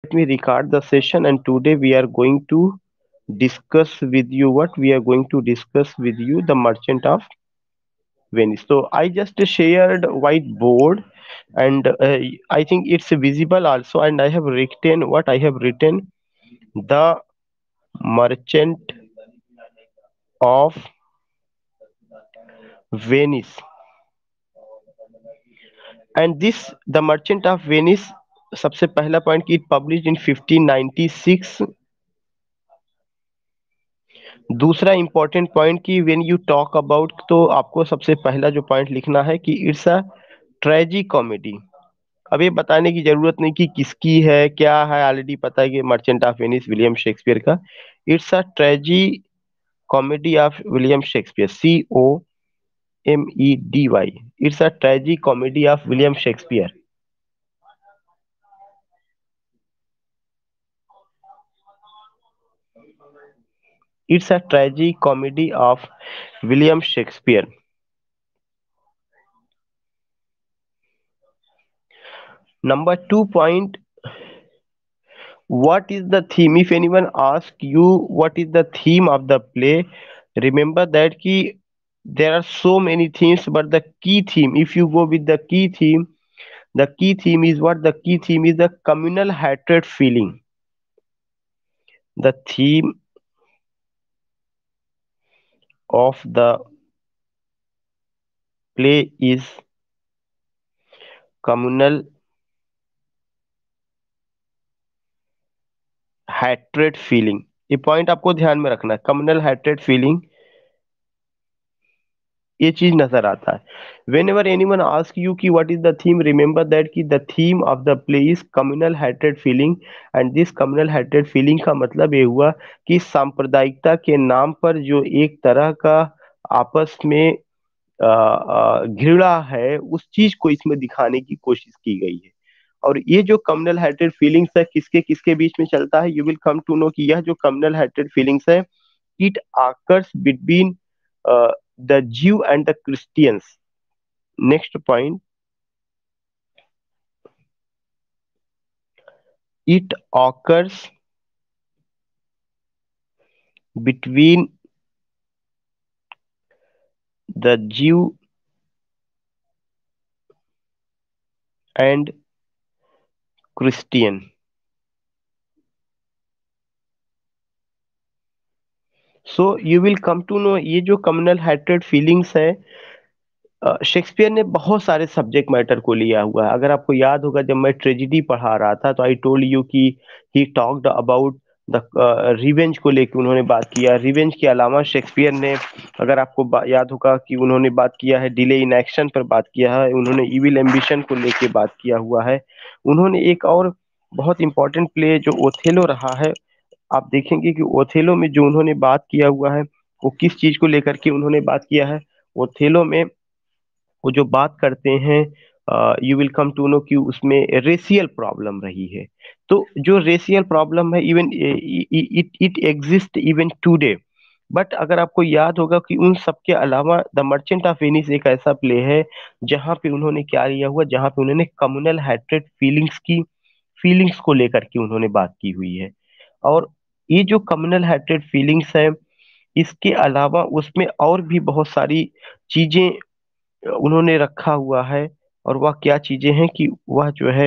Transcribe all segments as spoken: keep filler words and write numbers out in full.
let me record the session, and today we are going to discuss with you what we are going to discuss with you the Merchant of Venice. So I just shared whiteboard, and uh, I think it's visible also, and I have written what I have written: the Merchant of Venice. And this the Merchant of Venice, सबसे पहला point की publish in fifteen ninety six. दूसरा important point कि when you talk about, तो आपको सबसे पहला जो पॉइंट लिखना है कि इट्स अ ट्रेजी कॉमेडी. अब ये बताने की जरूरत नहीं कि किसकी है क्या है, ऑलरेडी पता है कि merchant of Venice William Shakespeare का. It's a tragicomedy of William Shakespeare, C O M E D Y. It's a tragicomedy of William Shakespeare. It's a tragicomedy of William Shakespeare. Number two point, what is the theme? If anyone asks you what is the theme of the play, remember that key there are so many themes, but the key theme, if you go with the key theme, the key theme is what? The key theme is the communal hatred feeling. The theme of the play is communal hatred feeling. ये point आपको ध्यान में रखना है, communal hatred feeling. ये चीज नजर आता है whenever anyone ask you की what is the theme, remember that की the theme of the play is communal hatred feeling. And this communal hatred feeling का मतलब ये हुआ कि सांप्रदायिकता के नाम पर जो एक तरह का आपस में अ, अ, घृणा है, उस चीज को इसमें दिखाने की कोशिश की गई है. और ये जो कम्युनल हैट्रेड फीलिंग्स है किसके किसके बीच में चलता है, you will come to know कि यह जो कम्युनल हैट्रेड फीलिंग्स है, it occurs between uh, the Jew and the Christians. Next point, it occurs between the Jew and Christian. So you will come to know ये जो communal hatred feelings है, अ, Shakespeare ने बहुत सारे subject matter को लिया हुआ है. अगर आपको याद होगा जब मैं ट्रेजिडी पढ़ा रहा था तो आई टोल्ड यू कि he talked about the revenge को लेकर उन्होंने बात किया. रिवेंज के अलावा शेक्सपियर ने, अगर आपको बा- याद होगा कि उन्होंने बात किया है डिले इन एक्शन पर, बात किया है उन्होंने इविल एम्बिशन को लेके बात किया हुआ है. उन्होंने एक और बहुत इंपॉर्टेंट प्ले जो ओथेलो रहा है, आप देखेंगे कि ओथेलो में जो उन्होंने बात किया हुआ है वो किस चीज को लेकर के उन्होंने बात किया है. ओथेलो में वो जो बात करते हैं, you will come to know कि उसमें रेशियल प्रॉब्लम रही है. तो जो रेशियल प्रॉब्लम है, even it it exist even today. But अगर आपको याद होगा कि उन सब के अलावा द मर्चेंट ऑफ वेनिस एक ऐसा प्ले है जहां पे उन्होंने क्या लिया हुआ, जहां पे उन्होंने कम्युनल हैट्रेड फीलिंग्स की फीलिंग्स को लेकर के उन्होंने बात की हुई है. और ये जो कम्युनल हैट्रेड फीलिंग्स है, इसके अलावा उसमें और भी बहुत सारी चीजें उन्होंने रखा हुआ है. और वह क्या चीजें हैं कि वह जो है,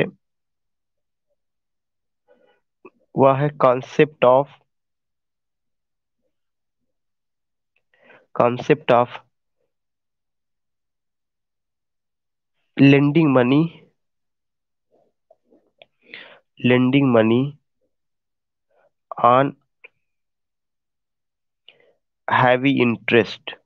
वह है concept of concept of lending money lending money on heavy interest.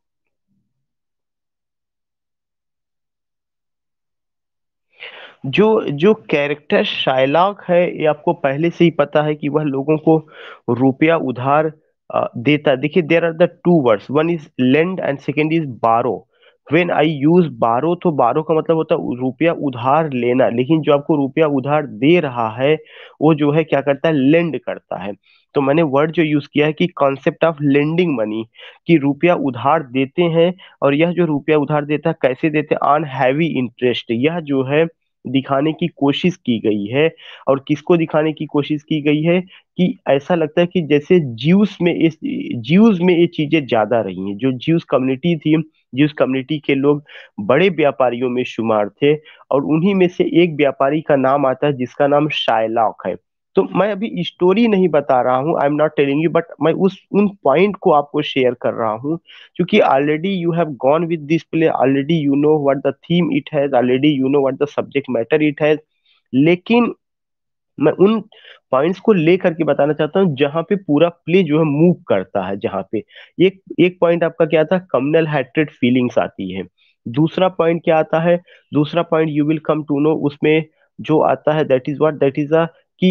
जो जो कैरेक्टर शाइलॉक है, ये आपको पहले से ही पता है कि वह लोगों को रुपया उधार अ, देता है. देखिए, there are the two words, one is lend and second is borrow. When I use borrow, तो बारो का मतलब होता है रुपया उधार लेना, लेकिन जो आपको रुपया उधार दे रहा है वो जो है क्या करता है, लेंड करता है. तो मैंने वर्ड जो यूज किया है कि कॉन्सेप्ट ऑफ लेंडिंग मनी, कि रुपया उधार देते हैं. और यह जो रुपया उधार देता है कैसे देते हैं, ऑन हैवी इंटरेस्ट. यह जो है दिखाने की कोशिश की गई है। और किसको दिखाने की कोशिश की गई है कि ऐसा लगता है कि जैसे ज्यूस में इस ज्यूस में ये चीजें ज्यादा रही हैं। जो ज्यूस कम्युनिटी थी, ज्यूस कम्युनिटी के लोग बड़े व्यापारियों में शुमार थे, और उन्हीं में से एक व्यापारी का नाम आता है जिसका नाम शायलॉक है। तो मैं अभी स्टोरी नहीं बता रहा हूँ, I am not telling you, but मैं उस उन पॉइंट को आपको शेयर कर रहा हूँ, क्योंकि already you have gone with this play, already you know what the theme it has, already you know what the subject matter it has. लेकिन मैं उन पॉइंट्स को लेकर के बताना चाहता हूँ जहां पे पूरा प्ले जो है मूव करता है। जहां पे एक एक पॉइंट आपका क्या था, कम्युनल हैट्रेड फीलिंग्स आती है। दूसरा पॉइंट क्या आता है, दूसरा point you will come to know उसमें जो आता है, that is what, that is a कि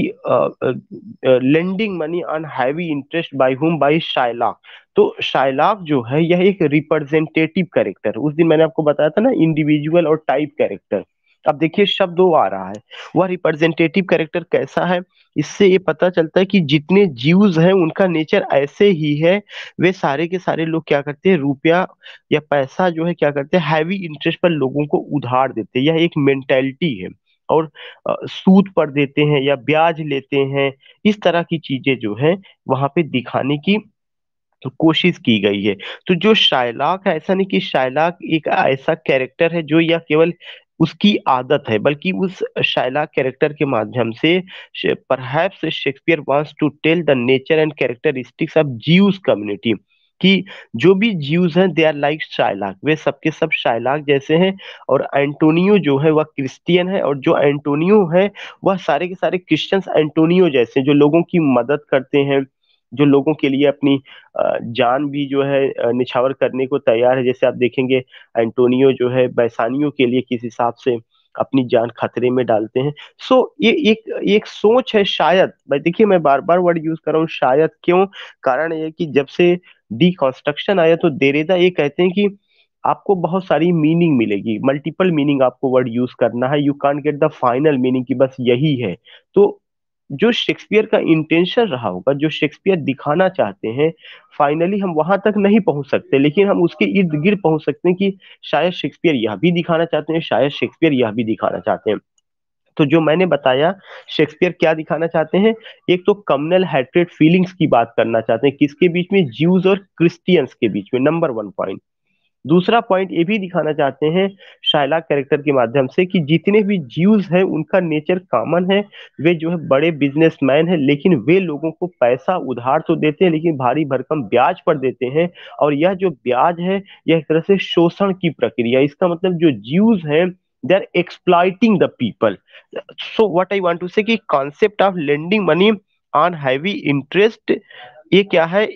lending money on heavy interest by whom, by Shylock. तो शाइलॉक जो है यह एक रिप्रेजेंटेटिव कैरेक्टर है। उस दिन मैंने आपको बताया था ना, इंडिविजुअल और टाइप कैरेक्टर। अब देखिए शब्द दो आ रहा है, वह रिप्रेजेंटेटिव कैरेक्टर कैसा है। इससे ये पता चलता है कि जितने जीव्स हैं उनका नेचर ऐसे ही है। वे सारे के सारे लोग क्या करते हैं, रुपया या पैसा जो है क्या करते हैं, हैवी इंटरेस्ट पर लोगों को उधार देते हैं। यह एक मेंटेलिटी है। और अ, सूद पर देते हैं या ब्याज लेते हैं, इस तरह की चीजें जो है वहां पे दिखाने की तो कोशिश की गई है। तो जो शायलाक है, ऐसा नहीं कि शायलाक एक ऐसा कैरेक्टर है जो या केवल उसकी आदत है, बल्कि उस शायलाक कैरेक्टर के माध्यम से perhaps Shakespeare wants to tell the nature and characteristics of Jews community, कि जो भी ज्यूज हैं दे आर लाइक शायलाक, वे सबके सब शायलाक जैसे हैं। और एंटोनियो जो है वह क्रिश्चियन है, और जो एंटोनियो है वह सारे के सारे क्रिश्चियंस एंटोनियो जैसे हैं, जो लोगों की मदद करते हैं, जो लोगों के लिए अपनी अ, जान भी जो है अ, निछावर करने को तैयार है। जैसे आप देखेंगे एंटोनियो जो है बैसानियों के लिए किस हिसाब से अपनी जान खतरे में डालते हैं। सो ये एक एक सोच है शायद। मैं देखिए मैं बार बार वर्ड यूज कर रहा हूँ शायद, क्यों, कारण ये है कि जब से डिकॉन्स्ट्रक्शन आया तो देरेदा ये कहते हैं कि आपको बहुत सारी मीनिंग मिलेगी, मल्टीपल मीनिंग आपको वर्ड यूज करना है, you can't get the final meaning की बस यही है। तो जो शेक्सपियर का इंटेंशन रहा होगा, जो शेक्सपियर दिखाना चाहते हैं, फाइनली हम वहां तक नहीं पहुंच सकते, लेकिन हम उसके इर्द गिर्द पहुंच सकते हैं कि शायद शेक्सपियर यह भी दिखाना चाहते हैं, शायद शेक्सपियर यह भी दिखाना चाहते हैं। तो जो मैंने बताया, शेक्सपियर क्या दिखाना चाहते हैं, एक तो कम्युनल हैट्रेड फीलिंग्स की बात करना चाहते हैं, किसके बीच में, ज्यूज और क्रिश्चियंस के बीच में, नंबर वन पॉइंट। दूसरा पॉइंट ये भी दिखाना चाहते हैं शाइलाक कैरेक्टर के माध्यम से कि जितने भी ज्यूज हैं उनका नेचर कॉमन है। वे जो है बड़े बिजनेसमैन हैं, लेकिन वे लोगों को पैसा उधार तो देते हैं लेकिन भारी भरकम ब्याज पर देते हैं। और यह जो ब्याज है यह एक तरह से शोषण की प्रक्रिया है। इसका मतलब जो ज्यूज हैं they are exploiting the people. So what I want to say कि concept of lending money on heavy interest, ये क्या है,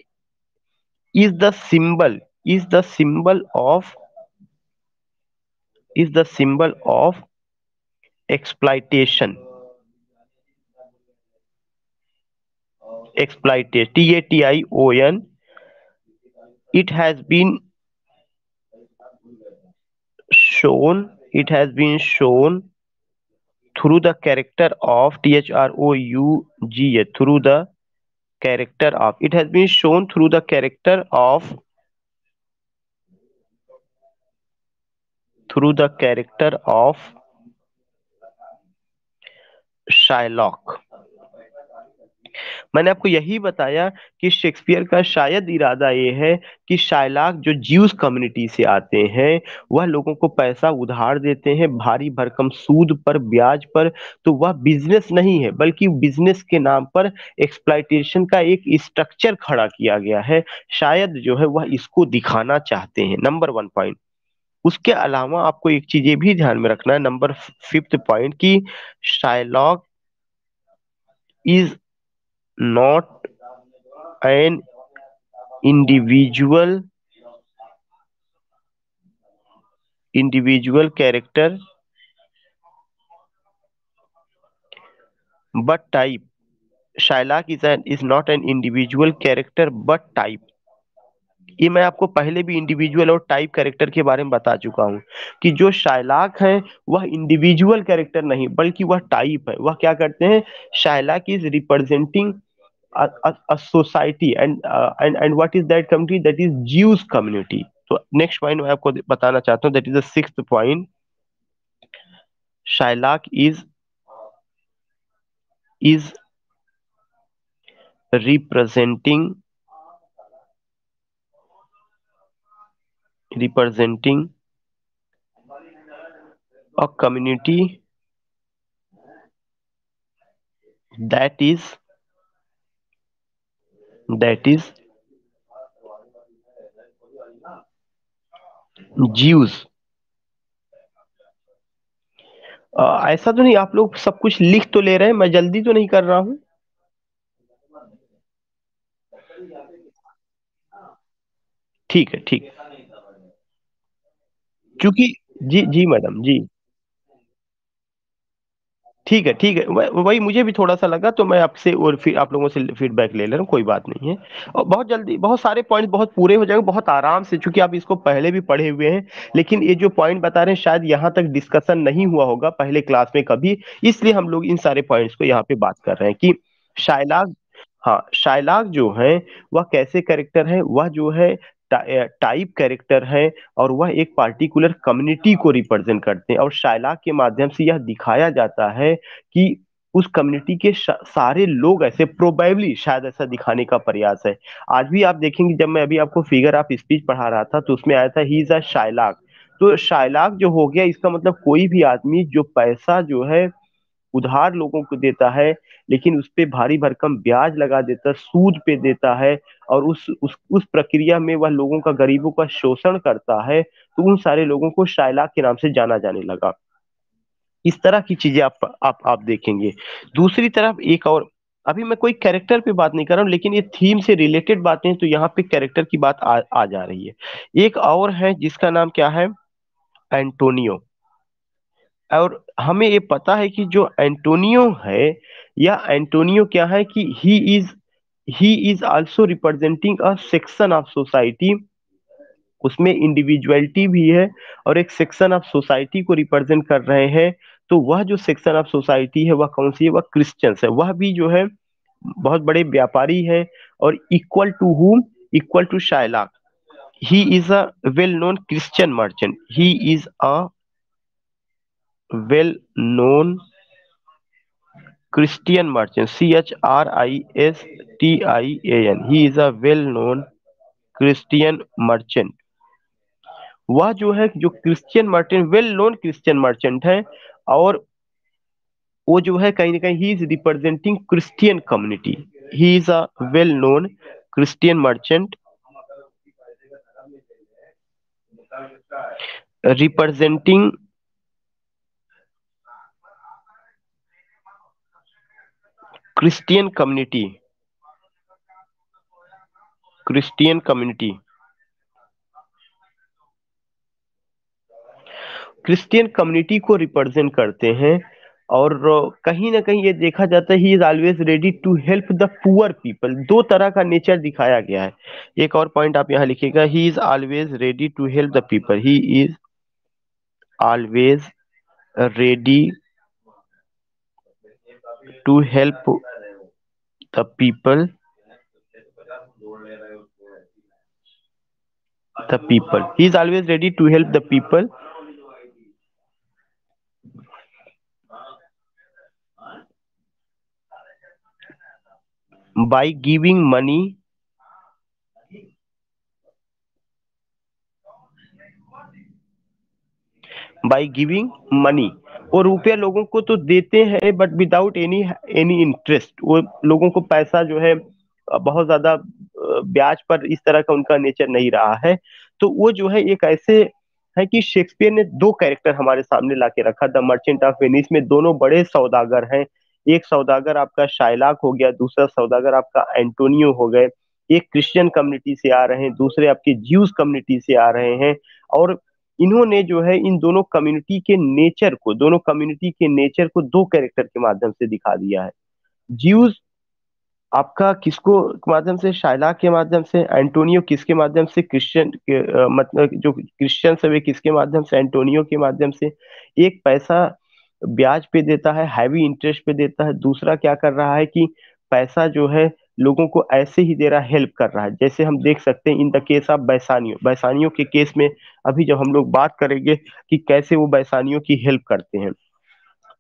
is the symbol is the symbol of is the symbol of exploitation. Exploitation, T A T I O N. It has been shown, it has been shown through the character of T H R O U G A, through the character of, it has been shown through the character of, through the character of Shylock. मैंने आपको यही बताया कि Shakespeare का शायद इरादा ये है कि शायलाक जो ज्यूस कम्युनिटी से आते हैं वह लोगों को पैसा उधार देते हैं भारी भरकम सूद पर, ब्याज पर। तो वह बिजनेस नहीं है, बल्कि बिजनेस के नाम पर एक्सप्लॉइटेशन का एक स्ट्रक्चर खड़ा किया गया है। शायद जो है वह इसको दिखाना चाहते हैं, नंबर वन पॉइंट। उसके अलावा आपको एक चीज ये भी ध्यान में रखना है, नंबर फिफ्थ पॉइंट, की Shylock is not an individual individual character but type. Shylock is an is not an individual character but type. ये मैं आपको पहले भी इंडिविजुअल और टाइप कैरेक्टर के बारे में बता चुका हूं कि जो शायलाक है वह इंडिविजुअल कैरेक्टर नहीं बल्कि वह टाइप है। वह क्या करते हैं, Shylock is representing a, a, a society and uh, and and what is that community, that is Jews community. तो नेक्स्ट पॉइंट मैं आपको बताना चाहता हूँ, that is the sixth point, Shylock is is representing representing a community that is that is Jews. ऐसा तो नहीं आप लोग सब कुछ लिख तो ले रहे हैं, मैं जल्दी तो नहीं कर रहा हूँ? ठीक है, ठीक है। क्योंकि जी जी मैडम जी। ठीक है, ठीक है, वह- वही मुझे भी थोड़ा सा लगा, तो मैं आपसे और फिर आप लोगों से फीडबैक ले ले रहा हूँ, कोई बात नहीं है। और बहुत जल्दी बहुत सारे पॉइंट बहुत पूरे हो जाएंगे बहुत आराम से, क्योंकि आप इसको पहले भी पढ़े हुए हैं। लेकिन ये जो पॉइंट बता रहे हैं शायद यहाँ तक डिस्कशन नहीं हुआ होगा पहले क्लास में कभी, इसलिए हम लोग इन सारे पॉइंट्स को यहाँ पे बात कर रहे हैं कि शायलाग। हाँ, शायलाग जो है वह कैसे कैरेक्टर है, वह जो है टाइप कैरेक्टर है, और वह एक पार्टिकुलर कम्युनिटी को रिप्रेजेंट करते हैं, और शायलाग के माध्यम से यह दिखाया जाता है कि उस कम्युनिटी के श- सारे लोग ऐसे, प्रोबेबली शायद ऐसा दिखाने का प्रयास है। आज भी आप देखेंगे, जब मैं अभी आपको फिगर ऑफ स्पीच पढ़ा रहा था तो उसमें आया था ही इज अ शायलाग। तो शायलाग जो हो गया, इसका मतलब कोई भी आदमी जो पैसा जो है उधार लोगों को देता है, लेकिन उस पे भारी भरकम ब्याज लगा देता है, सूद पे देता है, और उस उस उस प्रक्रिया में वह लोगों का, गरीबों का शोषण करता है, तो उन सारे लोगों को शायलाग के नाम से जाना जाने लगा। इस तरह की चीजें आप आप आप देखेंगे। दूसरी तरफ एक और, अभी मैं कोई कैरेक्टर पे बात नहीं कर रहा हूँ, लेकिन ये थीम से रिलेटेड बातें हैं, तो यहाँ पे कैरेक्टर की बात आ, आ जा रही है। एक और है जिसका नाम क्या है, एंटोनियो। और हमें ये पता है कि जो एंटोनियो है, या एंटोनियो क्या है कि he is he is also representing a section of society. उसमें इंडिविजुअलिटी भी है, और एक सेक्शन ऑफ सोसाइटी को रिप्रेजेंट कर रहे हैं। तो वह जो सेक्शन ऑफ सोसाइटी है वह कौन सी है, वह क्रिश्चियंस है। वह भी जो है बहुत बड़े व्यापारी है, और equal to whom, equal to Shylock. He is a well known Christian merchant, he is a well known Christian merchant, C H R I S T I A N. He is a well-known Christian merchant. वह जो है जो Christian merchant, well known Christian merchant है, और वो जो है कहीं ना कहीं he is representing Christian community. He is a well known Christian merchant representing Christian community, Christian community Christian community को रिप्रेजेंट करते हैं। और कहीं ना कहीं ये देखा जाता है he is always ready to help the poor people. दो तरह का नेचर दिखाया गया है। एक और पॉइंट आप यहाँ लिखिएगा, he is always ready to help the people, he is always ready to help the people the people he is always ready to help the people by giving money by giving money. वो रुपया लोगों को तो देते हैं, but without any any interest. वो लोगों को पैसा जो है अ, बहुत ज्यादा अ, ब्याज पर, इस तरह का उनका नेचर नहीं रहा है। तो वो जो है एक ऐसे है कि शेक्सपियर ने दो कैरेक्टर हमारे सामने ला के रखा द मर्चेंट ऑफ वेनिस में। दोनों बड़े सौदागर हैं। एक सौदागर आपका शाइलाक हो गया, दूसरा सौदागर आपका एंटोनियो हो गए। एक क्रिश्चियन कम्युनिटी से आ रहे हैं, दूसरे आपके ज्यूस कम्युनिटी से आ रहे हैं। और इन्होंने जो है इन दोनों कम्युनिटी के नेचर को दोनों कम्युनिटी के नेचर को दो कैरेक्टर के माध्यम से दिखा दिया है। ज्यूज आपका किसको के माध्यम से, शाइला के माध्यम से। एंटोनियो किसके माध्यम से, क्रिश्चियन के अ, मतलब जो क्रिश्चियन है वे किसके माध्यम से, एंटोनियो के माध्यम से। एक पैसा ब्याज पे देता है, हैवी इंटरेस्ट पे देता है। दूसरा क्या कर रहा है कि पैसा जो है लोगों को ऐसे ही दे रहा है, हेल्प कर रहा है। जैसे हम देख सकते हैं in the case of Bassanio, Bassanio के केस में अभी जब हम लोग बात करेंगे कि कैसे वो बैसानियों की हेल्प करते हैं।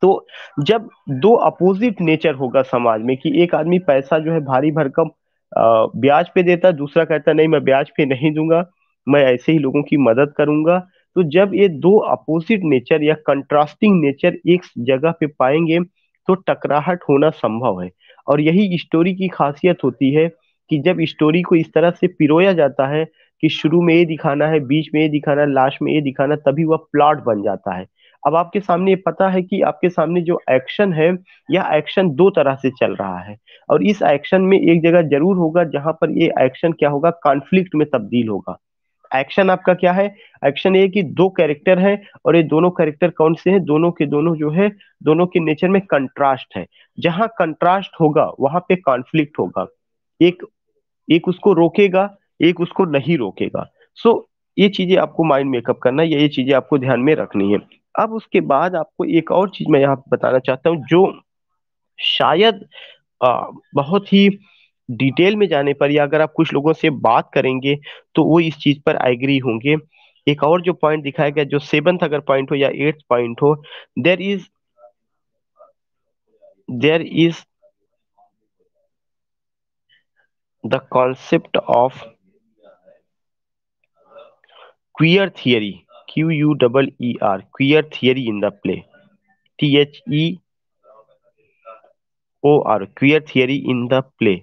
तो जब दो अपोजिट नेचर होगा समाज में कि एक आदमी पैसा जो है भारी भरकम अ, ब्याज पे देता, दूसरा कहता नहीं मैं ब्याज पे नहीं दूंगा, मैं ऐसे ही लोगों की मदद करूंगा। तो जब ये दो अपोजिट नेचर या कंट्रास्टिंग नेचर एक जगह पे पाएंगे तो टकराहट होना संभव है। और यही स्टोरी की खासियत होती है कि जब स्टोरी को इस तरह से पिरोया जाता है कि शुरू में ये दिखाना है, बीच में ये दिखाना है, लास्ट में ये दिखाना, तभी वह प्लॉट बन जाता है। अब आपके सामने ये पता है कि आपके सामने जो एक्शन है, यह एक्शन दो तरह से चल रहा है। और इस एक्शन में एक जगह जरूर होगा जहां पर ये एक्शन क्या होगा, कॉन्फ्लिक्ट में तब्दील होगा। एक्शन आपका क्या है? एक्शन ये है कि दो कैरेक्टर हैं, और ये दोनों कैरेक्टर कौन से हैं? दोनों के दोनों जो है, दोनों के नेचर में कंट्रास्ट है। जहां कंट्रास्ट होगा वहां पे कॉन्फ्लिक्ट होगा। एक एक उसको रोकेगा, एक उसको नहीं रोकेगा। सो ये चीजें आपको माइंड मेकअप करना है, ये ये चीजें आपको ध्यान में रखनी है। अब उसके बाद आपको एक और चीज मैं यहाँ पे बताना चाहता हूँ, जो शायद आ, बहुत ही डिटेल में जाने पर, या अगर आप कुछ लोगों से बात करेंगे तो वो इस चीज पर एग्री होंगे। एक और जो पॉइंट दिखाया गया, जो सेवंथ अगर पॉइंट हो या एट्थ पॉइंट हो, there is there is the concept of queer theory, Q U double E R, queer theory in the play, T H E O R, queer theory in the play.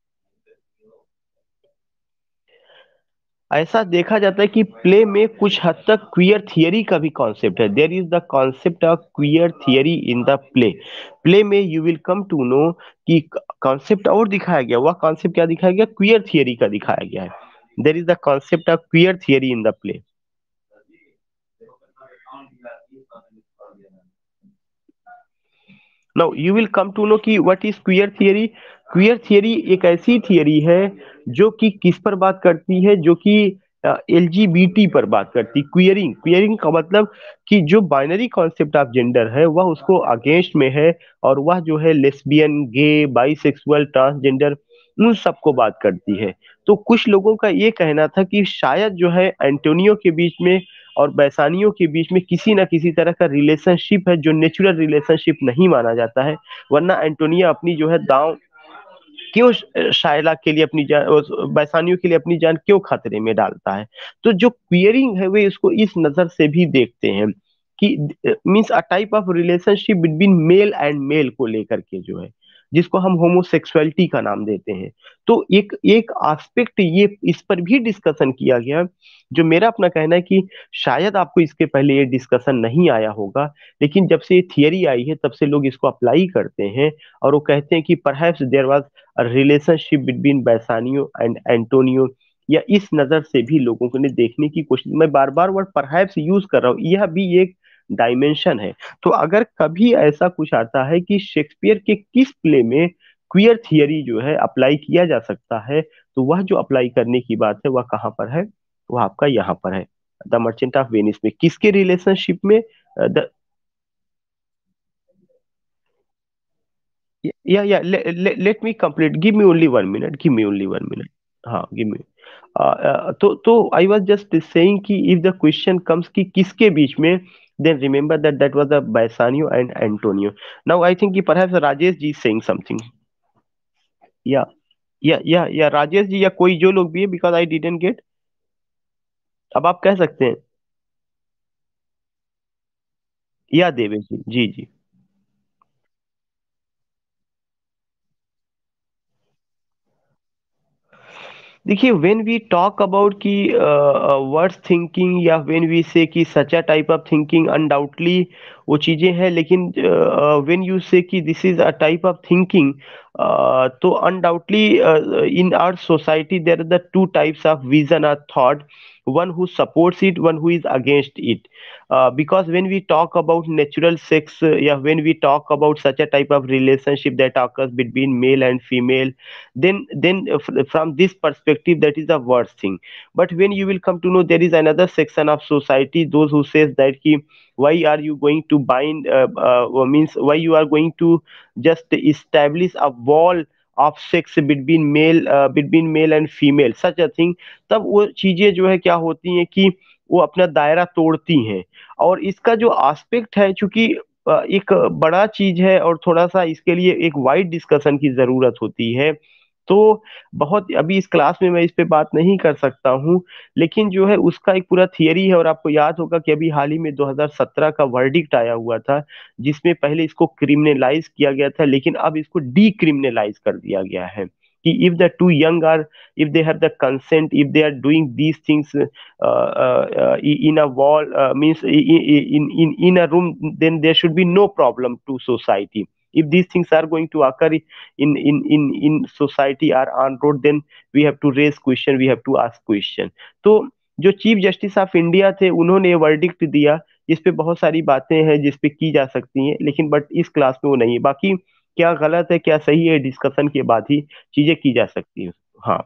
ऐसा देखा जाता है कि play में कुछ हद तक क्वियर थियरी का भी कॉन्सेप्ट है। There is the concept of queer theory in the play. Play में you will come to know कि कॉन्सेप्ट और दिखाया गया, वह कॉन्सेप्ट क्या दिखाया गया? क्वियर थियरी का दिखाया गया है। There is the concept of queer theory in the play. Now you will come to know कि what is queer theory. Queer theory एक ऐसी थियरी है जो कि किस पर बात करती है, जो कि एल जी बी टी पर बात करती। क्वियरिंग, क्वियरिंग का मतलब कि जो बाइनरी कॉन्सेप्ट ऑफ जेंडर है वह उसको अगेंस्ट में है, और वह जो है लेस्बियन, गे, बाइसेक्सुअल, ट्रांसजेंडर, उन सबको बात करती है। तो कुछ लोगों का ये कहना था कि शायद जो है एंटोनियो के बीच में और बैसानियों के बीच में किसी ना किसी तरह का रिलेशनशिप है, जो नेचुरल रिलेशनशिप नहीं माना जाता है। वरना एंटोनिया अपनी जो है दांव क्यों, शायला के लिए अपनी जान, बैसानियों के लिए अपनी जान क्यों खतरे में डालता है? तो जो क्वियरिंग है वे इसको इस नजर से भी देखते हैं कि means a type of relationship between male and male को लेकर के जो है, जिसको हम होमोसेक्सुअलिटी का नाम देते हैं। तो एक एक एस्पेक्ट ये इस पर भी डिस्कशन किया गया, जो मेरा अपना कहना है कि शायद आपको इसके पहले ये डिस्कशन नहीं आया होगा, लेकिन जब से ये थियरी आई है तब से लोग इसको अप्लाई करते हैं। और वो कहते हैं कि perhaps there was a relationship between Bassanio and Antonio, या इस नजर से भी लोगों को ने देखने की कोशिश। मैं बार बार वर्ड परहैप्स यूज कर रहा हूँ, यह भी एक डायमेंशन है। तो अगर कभी ऐसा कुछ आता है कि शेक्सपियर के किस प्ले में क्वियर थियरी जो है अप्लाई किया जा सकता है, तो वह जो अप्लाई करने की बात है वह कहाँ पर है? वह आपका यहाँ पर है, द मर्चेंट ऑफ वेनिस में। किसके रिलेशनशिप में? द या या let me complete, give me only one minute, give me only one minute. हाँ, गिव मी। तो तो आई वाज जस्ट सेइंग कि इफ द क्वेश्चन कम्स कि किसके बीच में, then remember that that was the Bassanio and Antonio. Now I think कि perhaps Rajesh ji saying something, या या या या राजेश जी या कोई जो लोग भी है, बिकॉज आई डिडंट गेट। अब आप कह सकते हैं, या देवेश जी, जी जी। देखिए, व्हेन वी टॉक अबाउट कि वर्ड्स थिंकिंग, या व्हेन वी से कि such a type of thinking, undoubtedly वो चीजें हैं। लेकिन व्हेन यू से कि this is a type of thinking, तो undoubtedly in our society there are the two types of vision और thought, one who supports it, one who is against it. Uh, because when we talk about natural sex, uh, yeah, when we talk about such a type of relationship that occurs between male and female, then then uh, f- from this perspective that is the worst thing. But when you will come to know, there is another section of society, those who says that ki, why are you going to bind, uh, uh, means why you are going to just establish a wall of sex between male, uh, between male and female, such a thing। तब वो चीजें जो है क्या होती हैं कि वो अपना दायरा तोड़ती हैं। और इसका जो एस्पेक्ट है, चूंकि अ, एक बड़ा चीज है और थोड़ा सा इसके लिए एक वाइड डिस्कशन की जरूरत होती है। तो बहुत अभी इस क्लास में मैं इस पे बात नहीं कर सकता हूँ, लेकिन जो है उसका एक पूरा थियरी है। और आपको याद होगा कि अभी हाल ही में दो हज़ार सत्रह का वर्डिक्ट आया हुआ था, जिसमें पहले इसको क्रिमिनलाइज किया गया था, लेकिन अब इसको डीक्रिमिनलाइज कर दिया गया है कि if the two young are, if they have the consent, if they are doing these things uh, uh, uh, in a wall, uh, means in, in in a room, then there should be no problem to society. If these things are going to occur in in in in society or on road, then we have to raise question, we have to ask question. तो जो chief justice of India थे, उन्होंने verdict दिया, इस पे बहुत सारी बातें हैं जिस पे की जा सकती हैं, लेकिन बट इस क्लास में वो नहीं है। बाकी क्या गलत है क्या सही है, डिस्कशन के बाद ही चीजें की जा सकती है। हाँ।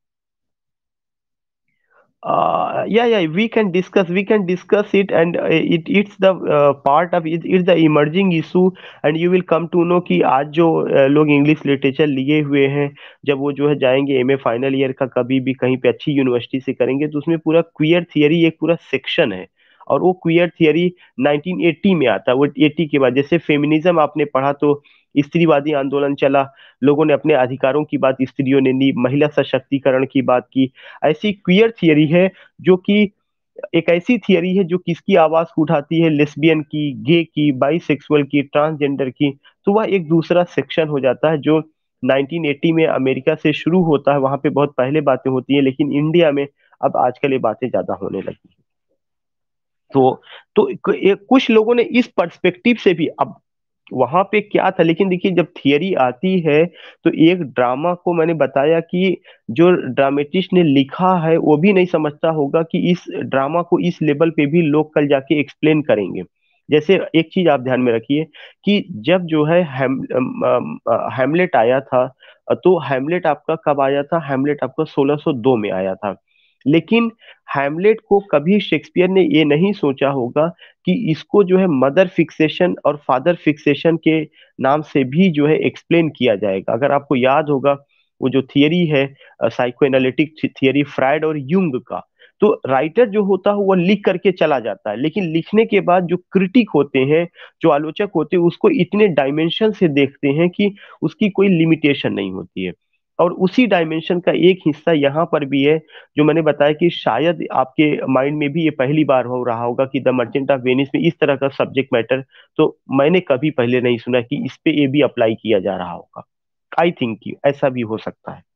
Uh, yeah, yeah, we can discuss, we can discuss it, and uh, it it's the uh, part of it, it's the emerging issue. And you will come to know कि आज जो uh, लोग इंग्लिश लिटरेचर लिए हुए हैं, जब वो जो है जाएंगे एमए फाइनल ईयर का कभी भी कहीं पे अच्छी यूनिवर्सिटी से करेंगे, तो उसमें पूरा क्वियर थियरी एक पूरा सेक्शन है। और वो क्वियर थियरी नाइनटीन एटी में आता है। वो एटी के बाद जैसे फेमिनिज्म आपने पढ़ा, तो स्त्रीवादी आंदोलन चला, लोगों ने अपने अधिकारों की बात स्त्रियों ने ली, महिला सशक्तिकरण की बात की। ऐसी क्वियर थियरी है जो कि एक ऐसी थियरी है जो किसकी आवाज को उठाती है, लेस्बियन की, गे की, बाइसेक्सुअल की, ट्रांसजेंडर की। तो वह एक दूसरा सेक्शन हो जाता है जो नाइनटीन एटी में अमेरिका से शुरू होता है। वहां पे बहुत पहले बातें होती है, लेकिन इंडिया में अब आजकल ये बातें ज्यादा होने लगी। तो तो एक- कुछ लोगों ने इस पर्सपेक्टिव से भी, अब वहां पे क्या था, लेकिन देखिए जब थियरी आती है, तो एक ड्रामा को मैंने बताया कि जो ड्रामेटिस्ट ने लिखा है वो भी नहीं समझता होगा कि इस ड्रामा को इस लेवल पे भी लोग कल जाके एक्सप्लेन करेंगे। जैसे एक चीज आप ध्यान में रखिए कि जब जो है हैम, अम, अम, हैमलेट आया था, तो हैमलेट आपका कब आया था? हैमलेट आपका सोलह सौ दो में आया था। लेकिन हैमलेट को कभी शेक्सपियर ने ये नहीं सोचा होगा कि इसको जो है मदर फिक्सेशन और फादर फिक्सेशन के नाम से भी जो है एक्सप्लेन किया जाएगा। अगर आपको याद होगा, वो जो थियरी है साइको एनालिटिक थियरी फ्रायड और यूंग का, तो राइटर जो होता है वो लिख करके चला जाता है, लेकिन लिखने के बाद जो क्रिटिक होते हैं, जो आलोचक होते हैं, उसको इतने डायमेंशन से देखते हैं कि उसकी कोई लिमिटेशन नहीं होती है। और उसी डायमेंशन का एक हिस्सा यहाँ पर भी है, जो मैंने बताया कि शायद आपके माइंड में भी ये पहली बार हो रहा होगा कि द मर्चेंट ऑफ वेनिस में इस तरह का सब्जेक्ट मैटर तो मैंने कभी पहले नहीं सुना कि इस पे ये भी अप्लाई किया जा रहा होगा। आई थिंक कि ऐसा भी हो सकता है।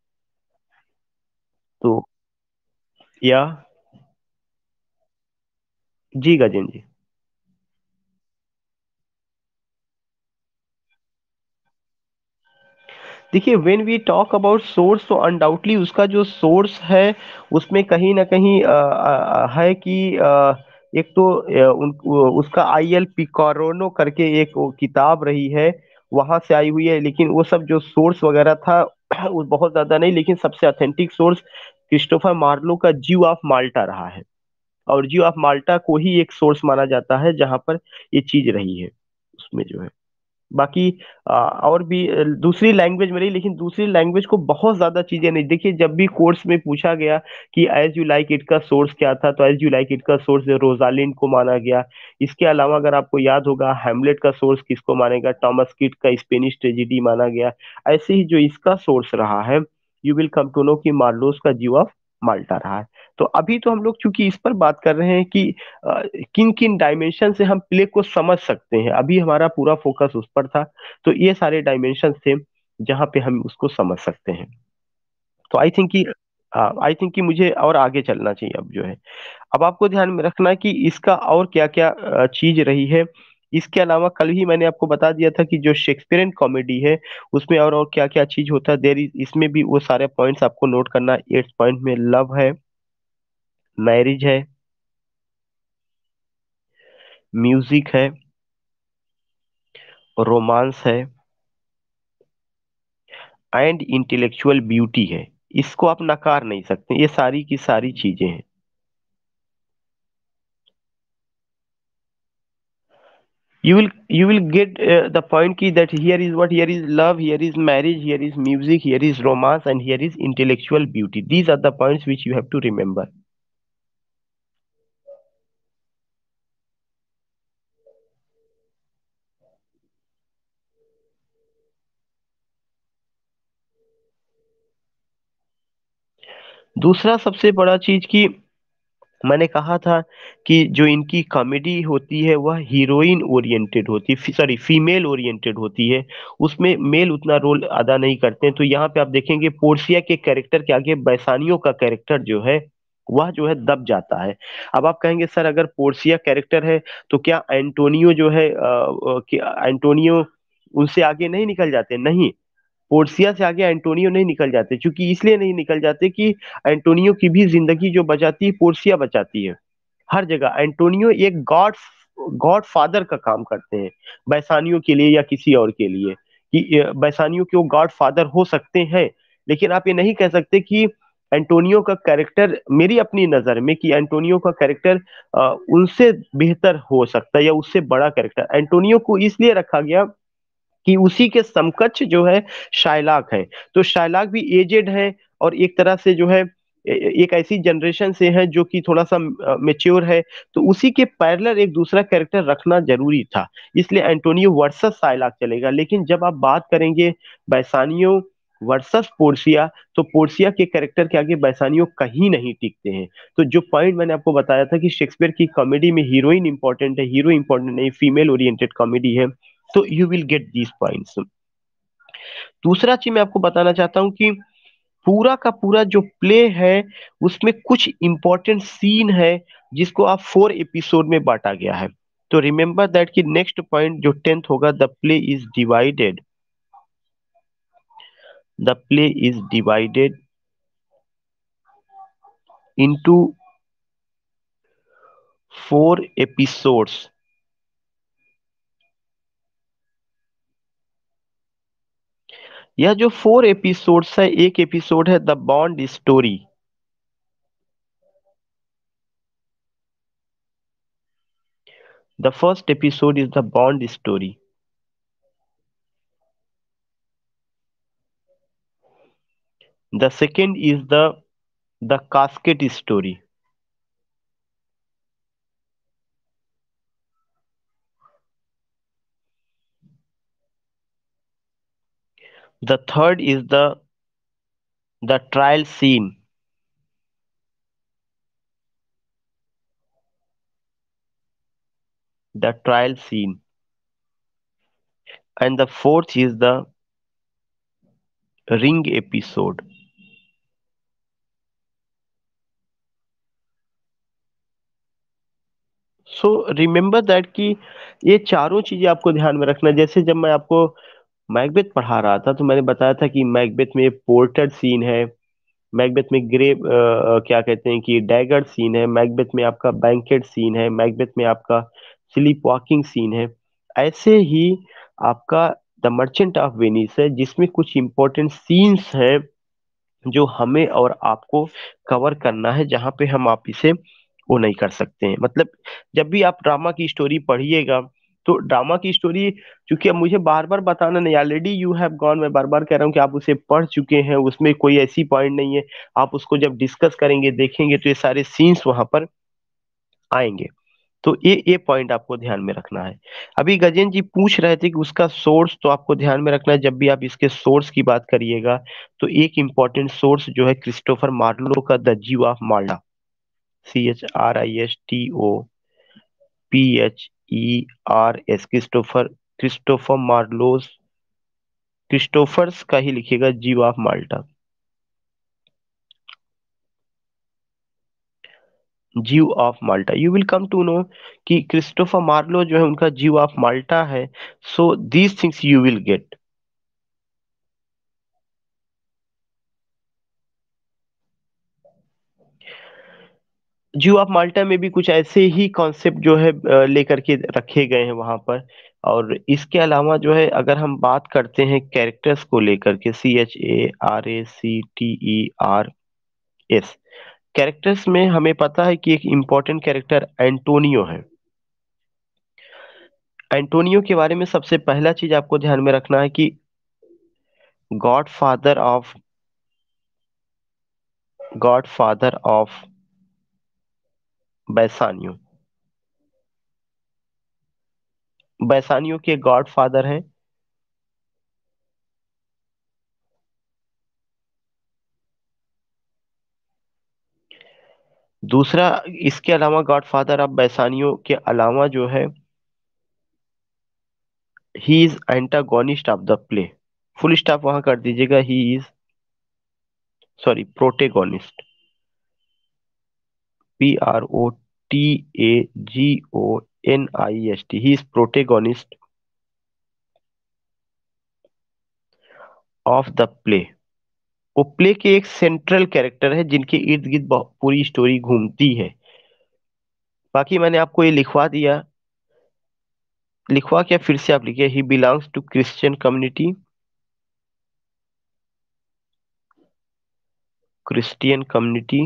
तो या जी गजेन जी। देखिए when we talk about source, तो अनडाउटली उसका जो सोर्स है उसमें कहीं ना कहीं अ, अ, है कि अ, एक तो अ, उन, उसका आई एल पिकारोनो करके एक वो किताब रही है, वहां से आई हुई है। लेकिन वो सब जो सोर्स वगैरह था वो बहुत ज्यादा नहीं, लेकिन सबसे ऑथेंटिक सोर्स क्रिस्टोफर मार्लो का जीव ऑफ माल्टा रहा है। और जीव ऑफ माल्टा को ही एक सोर्स माना जाता है जहां पर ये चीज रही है उसमें जो है। बाकी आ, और भी अ, दूसरी लैंग्वेज में रही, लेकिन दूसरी लैंग्वेज को बहुत ज्यादा चीजें नहीं। देखिए जब भी कोर्स में पूछा गया कि एज यू लाइक इट का सोर्स क्या था, तो एज यू लाइक इट का सोर्स रोजालिंड को माना गया। इसके अलावा अगर आपको याद होगा, हैमलेट का सोर्स किसको मानेगा? टॉमस किट का स्पेनिश ट्रेजिडी माना गया। ऐसे ही जो इसका सोर्स रहा है, you will come to know कि मार्लोस का जीव ऑफ माल्टा रहा है। तो अभी तो हम लोग चूंकि इस पर बात कर रहे हैं कि किन किन डायमेंशन से हम प्ले को समझ सकते हैं, अभी हमारा पूरा फोकस उस पर था। तो ये सारे डायमेंशन थे जहां पे हम उसको समझ सकते हैं। तो आई थिंक कि आई थिंक कि मुझे और आगे चलना चाहिए अब जो है। अब आपको ध्यान में रखना है कि इसका और क्या क्या चीज रही है। इसके अलावा कल ही मैंने आपको बता दिया था कि जो शेक्सपियरियन कॉमेडी है उसमें और और क्या क्या चीज होता है देर इज, इसमें भी वो सारे पॉइंट्स आपको नोट करना है। एट्थ पॉइंट में लव है, मैरिज है, म्यूजिक है, रोमांस है, एंड इंटेलेक्चुअल ब्यूटी है। इसको आप नकार नहीं सकते, ये सारी की सारी चीजें हैं। you will you will get uh, the point key that here is what, here is love, here is marriage, here is music, here is romance, and here is intellectual beauty. These are the points which you have to remember. दूसरा सबसे बड़ा चीज कि मैंने कहा था कि जो इनकी कॉमेडी होती है वह हीरोइन ओरिएंटेड होती है, सॉरी फीमेल ओरिएंटेड होती है। उसमें मेल उतना रोल अदा नहीं करते हैं। तो यहाँ पे आप देखेंगे पोर्शिया के कैरेक्टर के आगे बैसानियों का कैरेक्टर जो है वह जो है दब जाता है। अब आप कहेंगे सर अगर पोर्शिया कैरेक्टर है तो क्या एंटोनियो जो है अ, अ, क्या एंटोनियो उनसे आगे नहीं निकल जाते? नहीं, पोर्सिया से आगे एंटोनियो नहीं निकल जाते, क्योंकि इसलिए नहीं निकल जाते कि एंटोनियो की भी जिंदगी जो बचाती है पोर्सिया बचाती है। हर जगह एंटोनियो एक गॉड गॉड फादर का काम करते हैं बैसानियों के लिए या किसी और के लिए, कि अ, बैसानियों के वो गॉड फादर हो सकते हैं। लेकिन आप ये नहीं कह सकते कि एंटोनियो का कैरेक्टर, मेरी अपनी नजर में, कि एंटोनियो का कैरेक्टर उनसे बेहतर हो सकता है या उससे बड़ा कैरेक्टर। एंटोनियो को इसलिए रखा गया कि उसी के समकक्ष जो है शायलाक है। तो शायलाक भी एजेड है और एक तरह से जो है ए- एक ऐसी जनरेशन से है जो कि थोड़ा सा मेच्योर है। तो उसी के पैरेलल एक दूसरा कैरेक्टर रखना जरूरी था, इसलिए एंटोनियो वर्सेस शायलाक चलेगा। लेकिन जब आप बात करेंगे बैसानियो वर्सेस पोर्सिया, तो पोर्सिया के कैरेक्टर के आगे बैसानियो कहीं नहीं टिकते हैं। तो जो पॉइंट मैंने आपको बताया था कि शेक्सपियर की कॉमेडी में हीरोइन इंपॉर्टेंट है, हीरो इंपॉर्टेंट नहीं, फीमेल ओरिएंटेड कॉमेडी है, तो you will get these points. दूसरा चीज मैं आपको बताना चाहता हूँ कि पूरा का पूरा जो प्ले है उसमें कुछ इंपॉर्टेंट सीन है जिसको आप फोर एपिसोड में बांटा गया है। तो रिमेंबर दैट कि नेक्स्ट पॉइंट जो टेंथ होगा, the play is divided, the play is divided into four episodes. यह जो फोर एपिसोड्स है, एक एपिसोड है the bond story, the first episode is the bond story, the second is the the casket story, the third is the the trial scene, the trial scene, and the fourth is the ring episode. So remember that कि ये चारों चीजें आपको ध्यान में रखना है। जैसे जब मैं आपको मैकबेथ पढ़ा रहा था तो मैंने बताया था कि मैकबेथ में पोर्ट्रेट सीन है, मैकबेथ में ग्रे क्या कहते हैं कि डैगर सीन है, मैकबेथ में आपका बैंकेट सीन है, मैकबेथ में आपका स्लीप वॉकिंग सीन है। ऐसे ही आपका द मर्चेंट ऑफ वेनिस है जिसमें कुछ इंपॉर्टेंट सीन्स हैं जो हमें और आपको कवर करना है, जहां पे हम आप इसे वो नहीं कर सकते हैं। मतलब जब भी आप ड्रामा की स्टोरी पढ़िएगा तो ड्रामा की स्टोरी, क्योंकि अब मुझे बार बार बताना नहीं, ऑलरेडी यू हैव गॉन, मैं बार बार कह रहा हूँ कि आप उसे पढ़ चुके हैं, उसमें कोई ऐसी पॉइंट नहीं है। आप उसको जब डिस्कस करेंगे देखेंगे तो ये सारे सीन्स वहां पर आएंगे। तो ये ये पॉइंट आपको ध्यान में रखना है। अभी गजेंद्र जी पूछ रहे थे कि उसका सोर्स, तो आपको ध्यान में रखना है जब भी आप इसके सोर्स की बात करिएगा तो एक इंपॉर्टेंट सोर्स जो है क्रिस्टोफर मार्लो का the Jew of Malta, C H R I S T O P H E R S, Christopher, Christopher Marlowe's, Christopher's का ही लिखिएगा, Jew of Malta, Jew of Malta. You will come to know कि Christopher Marlowe जो है उनका Jew of Malta है। So these things you will get. Jew of Malta में भी कुछ ऐसे ही कॉन्सेप्ट जो है अ, लेकर के रखे गए हैं वहां पर। और इसके अलावा जो है अगर हम बात करते हैं कैरेक्टर्स को लेकर के, C H A R A C T E R S, characters में हमें पता है कि एक इम्पोर्टेंट कैरेक्टर एंटोनियो है। एंटोनियो के बारे में सबसे पहला चीज आपको ध्यान में रखना है कि godfather of, godfather of Bassanio, Bassanio के गॉड फादर हैं दूसरा, इसके अलावा गॉडफादर ऑफ बैसानियों के अलावा जो है, he is antagonist of the play. Full stop वहां कर दीजिएगा, he is, sorry, protagonist. P R O T A G O N I S T, he is protagonist of the play. वो play के एक सेंट्रल कैरेक्टर है जिनके इर्द गिर्द बहुत- पूरी स्टोरी घूमती है। बाकी मैंने आपको ये लिखवा दिया। लिखवा क्या, फिर से आप लिखिए, he belongs to Christian community, Christian community,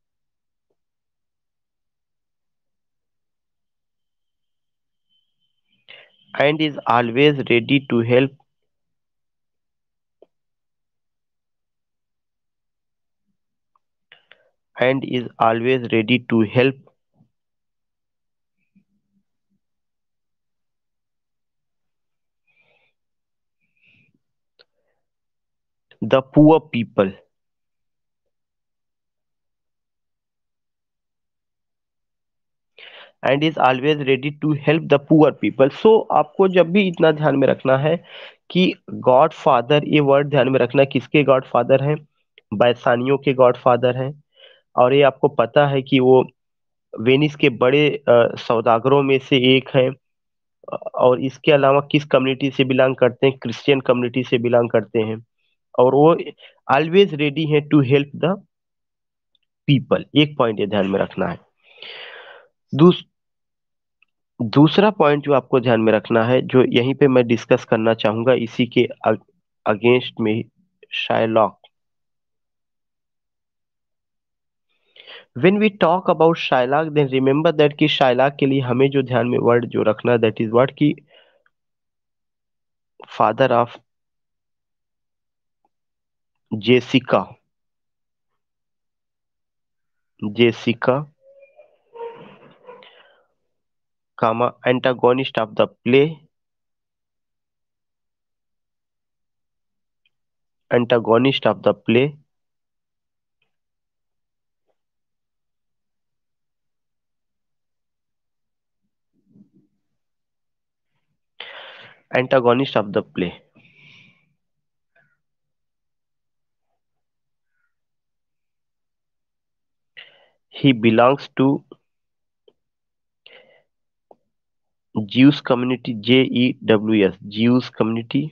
and is always ready to help, and is always ready to help the poor people, and is always ready to help the poor people. So आपको जब भी इतना ध्यान में रखना है कि God father, ये वर्ड ध्यान में रखना, किसके गॉड फादर हैं, बैसानियों के गॉड फादर हैं। और ये आपको पता है कि वो वेनिस के बड़े अ, सौदागरों में से एक हैं। और इसके अलावा किस कम्युनिटी से बिलोंग करते हैं, क्रिश्चियन कम्युनिटी से बिलोंग करते हैं। और वो ऑलवेज रेडी हैं टू हेल्प द पीपल। एक पॉइंट ये ध्यान में रखना है। दूस, दूसरा पॉइंट जो आपको ध्यान में रखना है, जो यहीं पे मैं डिस्कस करना चाहूंगा इसी के अगेंस्ट में, Shylock. When we talk about Shylock, then remember that कि शायलॉक के लिए हमें जो ध्यान में वर्ड जो रखना, दैट इज व्हाट, की father of Jessica, Jessica comma antagonist of the play, antagonist of the play, antagonist of the play. He belongs to Jews community, J E W S, Jews community.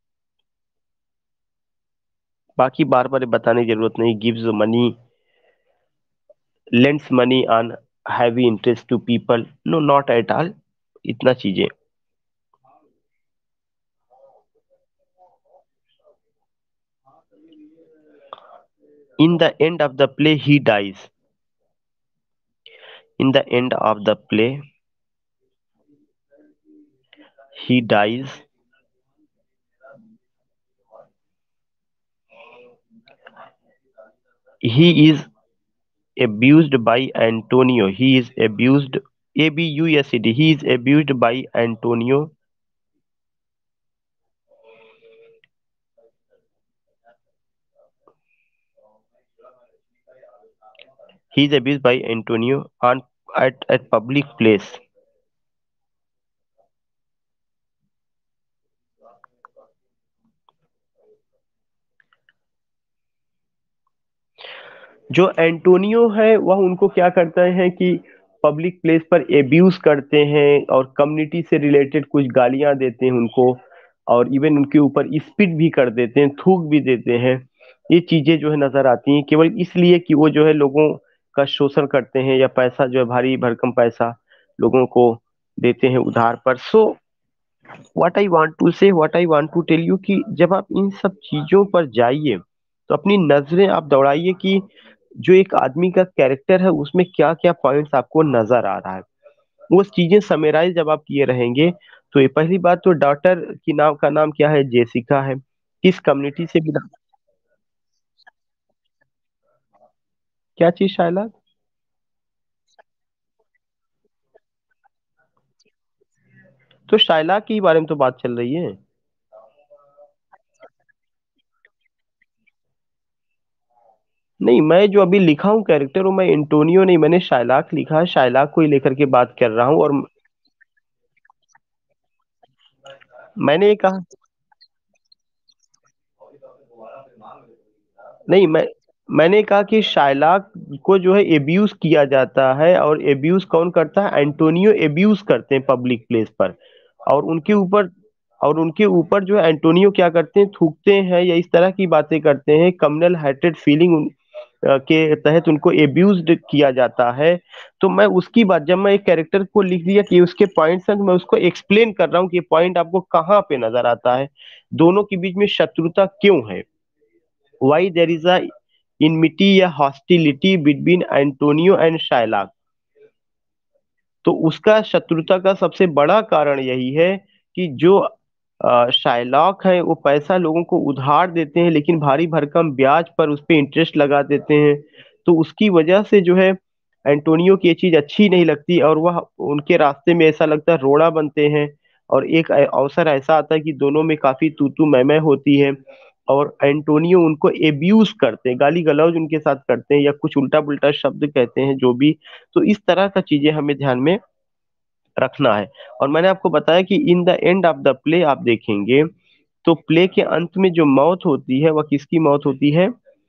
बाकी बार बार बताने की जरूरत नहीं, gives money, lends money on heavy interest to people, no not at all, इतना चीजें। In the end of the play he dies, in the end of the play he dies, he is abused by Antonio, he is abused, A B U S E D, he is abused by Antonio, he is abused by Antonio on at at public place। जो Antonio है वह उनको क्या करते हैं कि public place पर abuse करते हैं, और कम्युनिटी से रिलेटेड कुछ गालियां देते हैं उनको, और इवन उनके ऊपर स्पिट भी कर देते हैं, थूक भी देते हैं। ये चीजें जो है नजर आती हैं केवल इसलिए कि वो जो है लोगों का शोषण करते हैं, या पैसा जो है भारी भरकम पैसा लोगों को देते हैं उधार पर। So what I want to say, what I want to tell you, कि जब आप इन सब चीजों पर जाइए तो अपनी नजरें आप दौड़ाइए कि जो एक आदमी का कैरेक्टर है उसमें क्या क्या पॉइंट्स आपको नजर आ रहा है। वो चीजें समराइज जब आप किए रहेंगे, तो ये पहली बात तो डॉटर की नाम का नाम क्या है, जेसिका है, किस कम्युनिटी से बिलोंग, क्या चीज शायला। तो शायला के बारे में तो बात चल रही है। नहीं, मैं जो अभी लिखा हूँ कैरेक्टर, वो मैं एंटोनियो नहीं, मैंने शाइलाक लिखा है, शाइलाक को ही लेकर के बात कर रहा हूँ। और मैंने ये कहा, नहीं, मैं मैंने कहा कि शाइलाक को जो है एब्यूज किया जाता है, और एब्यूज कौन करता है? एंटोनियो एब्यूज करते हैं पब्लिक प्लेस पर। और उनके ऊपर और उनके ऊपर जो है एंटोनियो क्या करते हैं, थूकते हैं या इस तरह की बातें करते हैं, कम्युनल हेटेड फीलिंग के तहत उनको एब्यूज्ड किया जाता है। तो मैं उसकी बात, जब मैं एक कैरेक्टर को लिख दिया कि उसके पॉइंट्स हैं, तो मैं उसको एक्सप्लेन कर रहा हूँ कि पॉइंट आपको कहाँ पे नजर आता है, दोनों के बीच में शत्रुता क्यों है, why there is a enmity या hostility between Antonio and Shylock. तो उसका शत्रुता का सबसे बड़ा कारण यही है कि जो अ, शाइलॉक है वो पैसा लोगों को उधार देते हैं, लेकिन भारी भरकम ब्याज पर उस पे इंटरेस्ट लगा देते हैं। तो उसकी वजह से जो है एंटोनियो की ये चीज अच्छी नहीं लगती, और वह उनके रास्ते में ऐसा लगता है रोड़ा बनते हैं। और एक अ- अवसर ऐसा आता है कि दोनों में काफी तू तू मैं मैं होती है, और एंटोनियो उनको एब्यूज करते हैं, गाली गलौज उनके साथ करते हैं, या कुछ उल्टा पुल्टा शब्द कहते हैं जो भी। तो इस तरह का चीजें हमें ध्यान में रखना है। और मैंने आपको बताया कि in the end of the play आप देखेंगे तो प्ले के अंत में जो मौत होती है वह किसकी मौत होती है?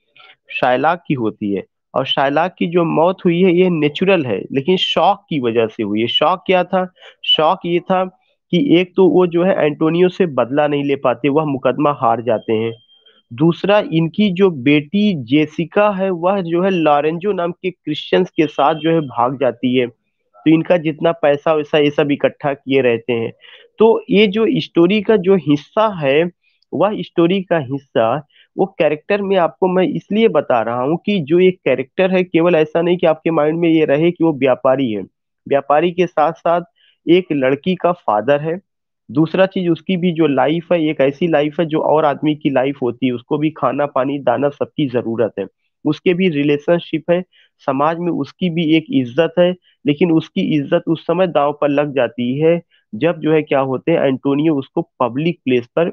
शाइलाक की होती है। और शाइलाक की जो मौत हुई है ये नेचुरल है, लेकिन शॉक की वजह से हुई है। शॉक क्या था? शॉक ये था कि एक तो वो जो है एंटोनियो से बदला नहीं ले पाते, वह मुकदमा हार जाते हैं। दूसरा, इनकी जो बेटी जेसिका है वह जो है लॉरेंजो नाम के क्रिश्चियंस के साथ जो है भाग जाती है। तो इनका जितना पैसा वैसा ये सब इकट्ठा किए रहते हैं। तो ये जो स्टोरी का जो हिस्सा है, वह स्टोरी का हिस्सा, वो कैरेक्टर में आपको मैं इसलिए बता रहा हूँ कि जो एक कैरेक्टर है, केवल ऐसा नहीं कि आपके माइंड में ये रहे कि वो व्यापारी है। व्यापारी के साथ साथ एक लड़की का फादर है। दूसरा चीज, उसकी भी जो लाइफ है एक ऐसी लाइफ है जो और आदमी की लाइफ होती है, उसको भी खाना पानी दाना सबकी जरूरत है। उसके भी रिलेशनशिप है, समाज में उसकी भी एक इज्जत है। लेकिन उसकी इज्जत उस समय दांव पर लग जाती है जब जो है क्या होते हैं, एंटोनियो उसको पब्लिक प्लेस पर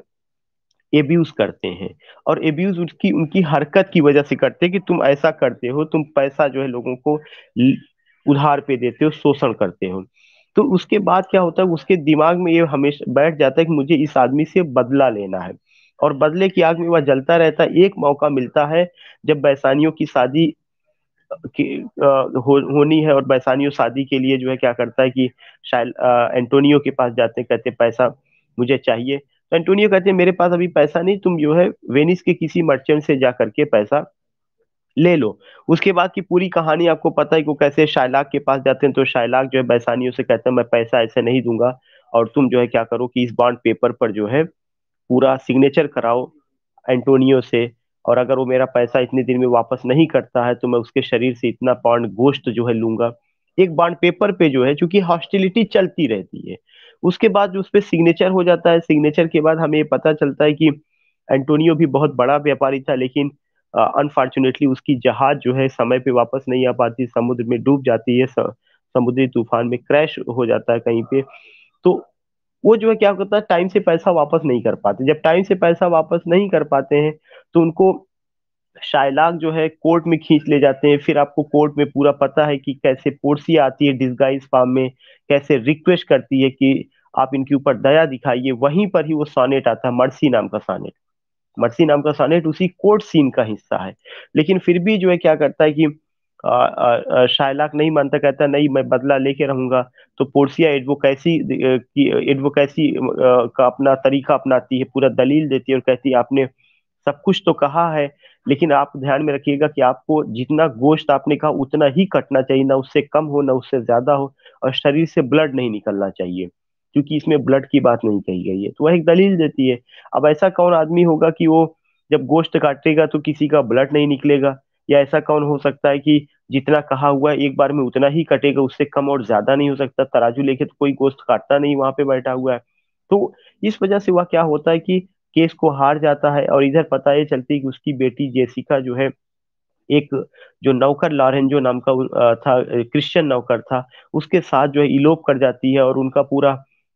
एब्यूज करते हैं। और एब्यूज उसकी उनकी हरकत की वजह से करते हैं कि तुम ऐसा करते हो, तुम पैसा जो है लोगों को ल- उधार पे देते हो, शोषण करते हो। तो उसके बाद क्या होता है, उसके दिमाग में ये हमेशा बैठ जाता है कि मुझे इस आदमी से बदला लेना है। और बदले की आग में वह जलता रहता है। एक मौका मिलता है जब बैसानियों की शादी की अ, हो, होनी है, और बैसानियों शादी के लिए जो है क्या करता है कि शायद अ, एंटोनियो के पास जाते हैं, कहते हैं पैसा मुझे चाहिए। तो एंटोनियो कहते हैं मेरे पास अभी पैसा नहीं, तुम जो है वेनिस के किसी मर्चेंट से जा करके पैसा ले लो। उसके बाद की पूरी कहानी आपको पता है कि वो कैसे शाइलाक के पास जाते हैं। तो शाइलाक जो है बैसानियों से कहते हैं मैं पैसा ऐसे नहीं दूंगा, और तुम जो है क्या करो कि इस बॉन्ड पेपर पर जो है पूरा सिग्नेचर कराओ एंटोनियो से। और अगर वो मेरा पैसा इतने दिन में वापस नहीं करता है तो मैं उसके शरीर से इतना पाउंड गोश्त जो है लूंगा। एक बॉन्ड पेपर पे जो है, क्योंकि हॉस्टिलिटी चलती रहती है। उसके बाद जो उस पे सिग्नेचर हो जाता है, सिग्नेचर के बाद हमें ये पता चलता है कि एंटोनियो भी बहुत बड़ा व्यापारी था, लेकिन अनफॉर्चुनेटली उसकी जहाज जो है समय पे वापस नहीं आ पाती, समुद्र में डूब जाती है, स- समुद्री तूफान में क्रैश हो जाता है कहीं पे। तो वो जो है क्या करता है, टाइम से पैसा वापस नहीं कर पाते। जब टाइम से पैसा वापस नहीं कर पाते हैं तो उनको शाइलाक जो है कोर्ट में खींच ले जाते हैं। फिर आपको कोर्ट में पूरा पता है कि कैसे पोर्सिया आती है डिस्गाइज फॉर्म में, कैसे रिक्वेस्ट करती है कि आप इनके ऊपर दया दिखाइए। वहीं पर ही वो सॉनेट आता है, मर्सी नाम का सॉनेट। मर्सी नाम का सॉनेट उसी कोर्ट सीन का हिस्सा है। लेकिन फिर भी जो है क्या करता है कि आ, आ, आ, शाइलाक नहीं मानता, कहता है नहीं मैं बदला लेके रहूंगा। तो पोर्सिया एडवोकेसी की एडवोकेसी का अपना तरीका अपनाती है, पूरा दलील देती है, और कहती है आपने सब कुछ तो कहा है, लेकिन आप ध्यान में रखिएगा कि आपको जितना गोश्त आपने कहा उतना ही कटना चाहिए, ना उससे कम हो ना उससे ज्यादा हो। और शरीर से ब्लड नहीं निकलना चाहिए, क्योंकि इसमें ब्लड की बात नहीं कही गई है। तो वह एक दलील देती है। अब ऐसा कौन आदमी होगा कि वो जब गोश्त काटेगा तो किसी का ब्लड नहीं निकलेगा? या ऐसा कौन हो सकता है कि जितना कहा हुआ है एक बार में उतना ही कटेगा, उससे कम और ज्यादा नहीं हो सकता? तराजू लेके तो कोई गोश्त काटता नहीं वहां पे बैठा हुआ है। तो इस वजह से वह क्या होता है कि केस को हार जाता है। और इधर पता ये चलती है कि उसकी बेटी जेसिका जो है, एक जो नौकर लॉरेंजो नाम का अ, था, क्रिश्चियन नौकर था, उसके साथ जो है इलोप कर जाती है, और उनका पूरा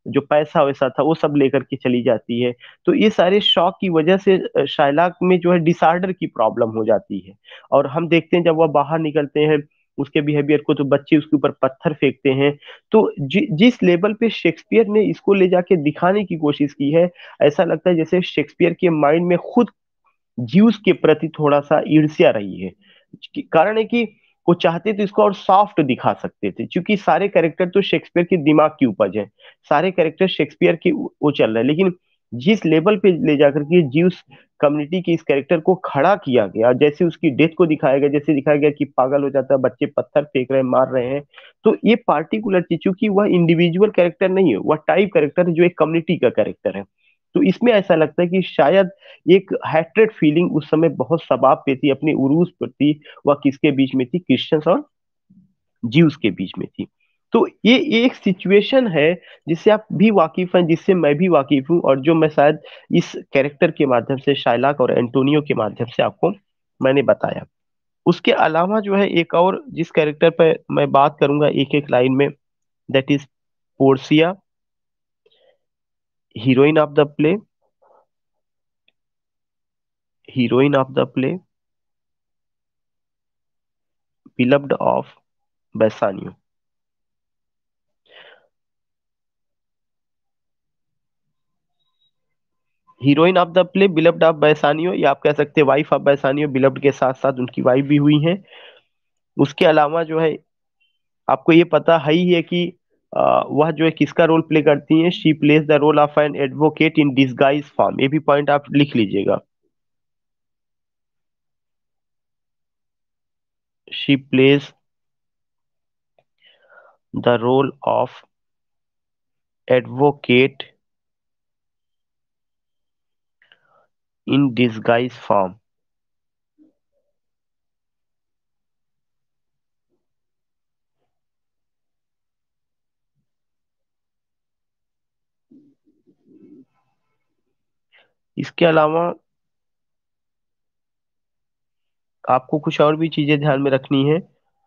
जो पैसा वैसा था वो सब लेकर के चली जाती है। तो ये सारे शौक की वजह से अ, शायलाक में जो है डिसऑर्डर की प्रॉब्लम हो जाती है। और हम देखते हैं जब वह बाहर निकलते हैं उसके बिहेवियर को, तो बच्चे उसके ऊपर पत्थर फेंकते हैं। तो जि, जिस लेवल पे शेक्सपियर ने इसको ले जाके दिखाने की कोशिश की है, ऐसा लगता है जैसे शेक्सपियर के माइंड में खुद ज्यूस के प्रति थोड़ा सा ईर्ष्या रही है। कि- कारण है कि वो चाहते तो इसको और सॉफ्ट दिखा सकते थे, क्योंकि सारे कैरेक्टर तो शेक्सपियर के दिमाग की उपज है, सारे कैरेक्टर शेक्सपियर के वो वो चल रहे हैं। लेकिन जिस लेवल पे ले जाकर के ज्यूस कम्युनिटी के इस कैरेक्टर को खड़ा किया गया, जैसे उसकी डेथ को दिखाया गया, जैसे दिखाया गया कि पागल हो जाता है, बच्चे पत्थर फेंक रहे हैं, मार रहे हैं। तो ये पार्टिकुलर चीज, चूंकि वह इंडिविजुअल कैरेक्टर नहीं है, वह टाइप कैरेक्टर है जो एक कम्युनिटी का कैरेक्टर है। तो इसमें ऐसा लगता है कि शायद एक हैट्रेड फीलिंग उस समय बहुत शबाब पे थी अपने उरूस पर थी। वह किसके बीच में थी? क्रिश्चियंस और ज्यूस के बीच में थी। तो ये एक सिचुएशन है जिससे आप भी वाकिफ हैं, जिससे मैं भी वाकिफ हूँ, और जो मैं शायद इस कैरेक्टर के माध्यम से, शाइलाक और एंटोनियो के माध्यम से आपको मैंने बताया। उसके अलावा जो है एक और जिस कैरेक्टर पर मैं बात करूंगा एक एक लाइन में, that is Portia, heroine of the play, heroine of the play, beloved of Bassanio. Heroine of the play, beloved of Bassanio, या आप कह सकते हैं वाइफ ऑफ बैसानियो, बिलव्ड के साथ साथ उनकी वाइफ भी हुई हैं। उसके अलावा जो है आपको ये पता है ही है कि अ, वह जो है किसका रोल प्ले करती हैं? She plays the role of an advocate in disguise form. ये भी पॉइंट आप लिख लीजिएगा। She plays the role of advocate in disguise form. इसके अलावा आपको कुछ और भी चीजें ध्यान में रखनी है।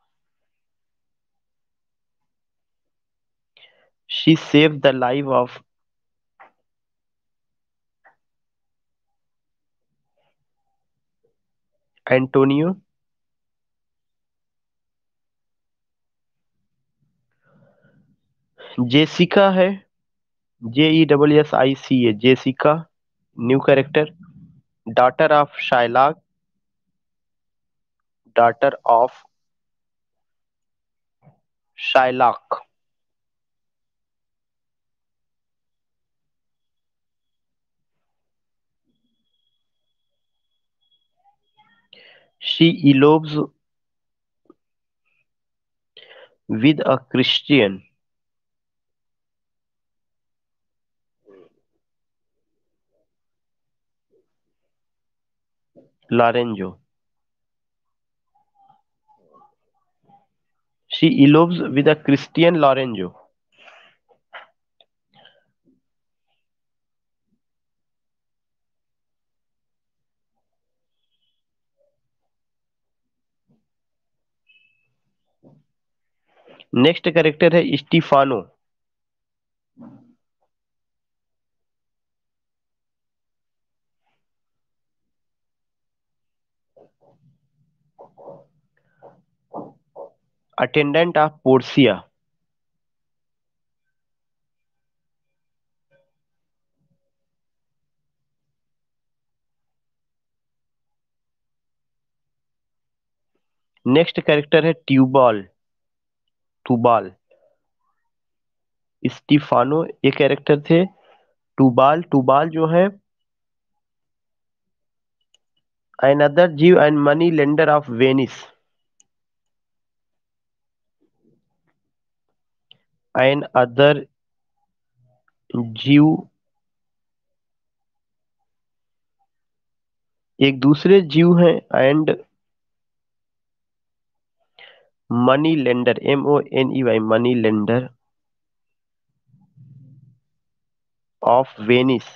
She save the life of Antonio. Jessica है, J E double S I C है, Jessica, new character, daughter of Shylock, daughter of Shylock. She elopes with a Christian, Lorenzo। She elopes with a Christian Lorenzo। Next character है Stephano. Attendant of Portia. Next character है Tubal, टूबाल। Stefano ये character थे। टूबाल, टूबाल जो है another Jew and money lender of Venice. An other Jew, एक दूसरे जीव हैं, and money lender, M O N E Y, money lender of Venice.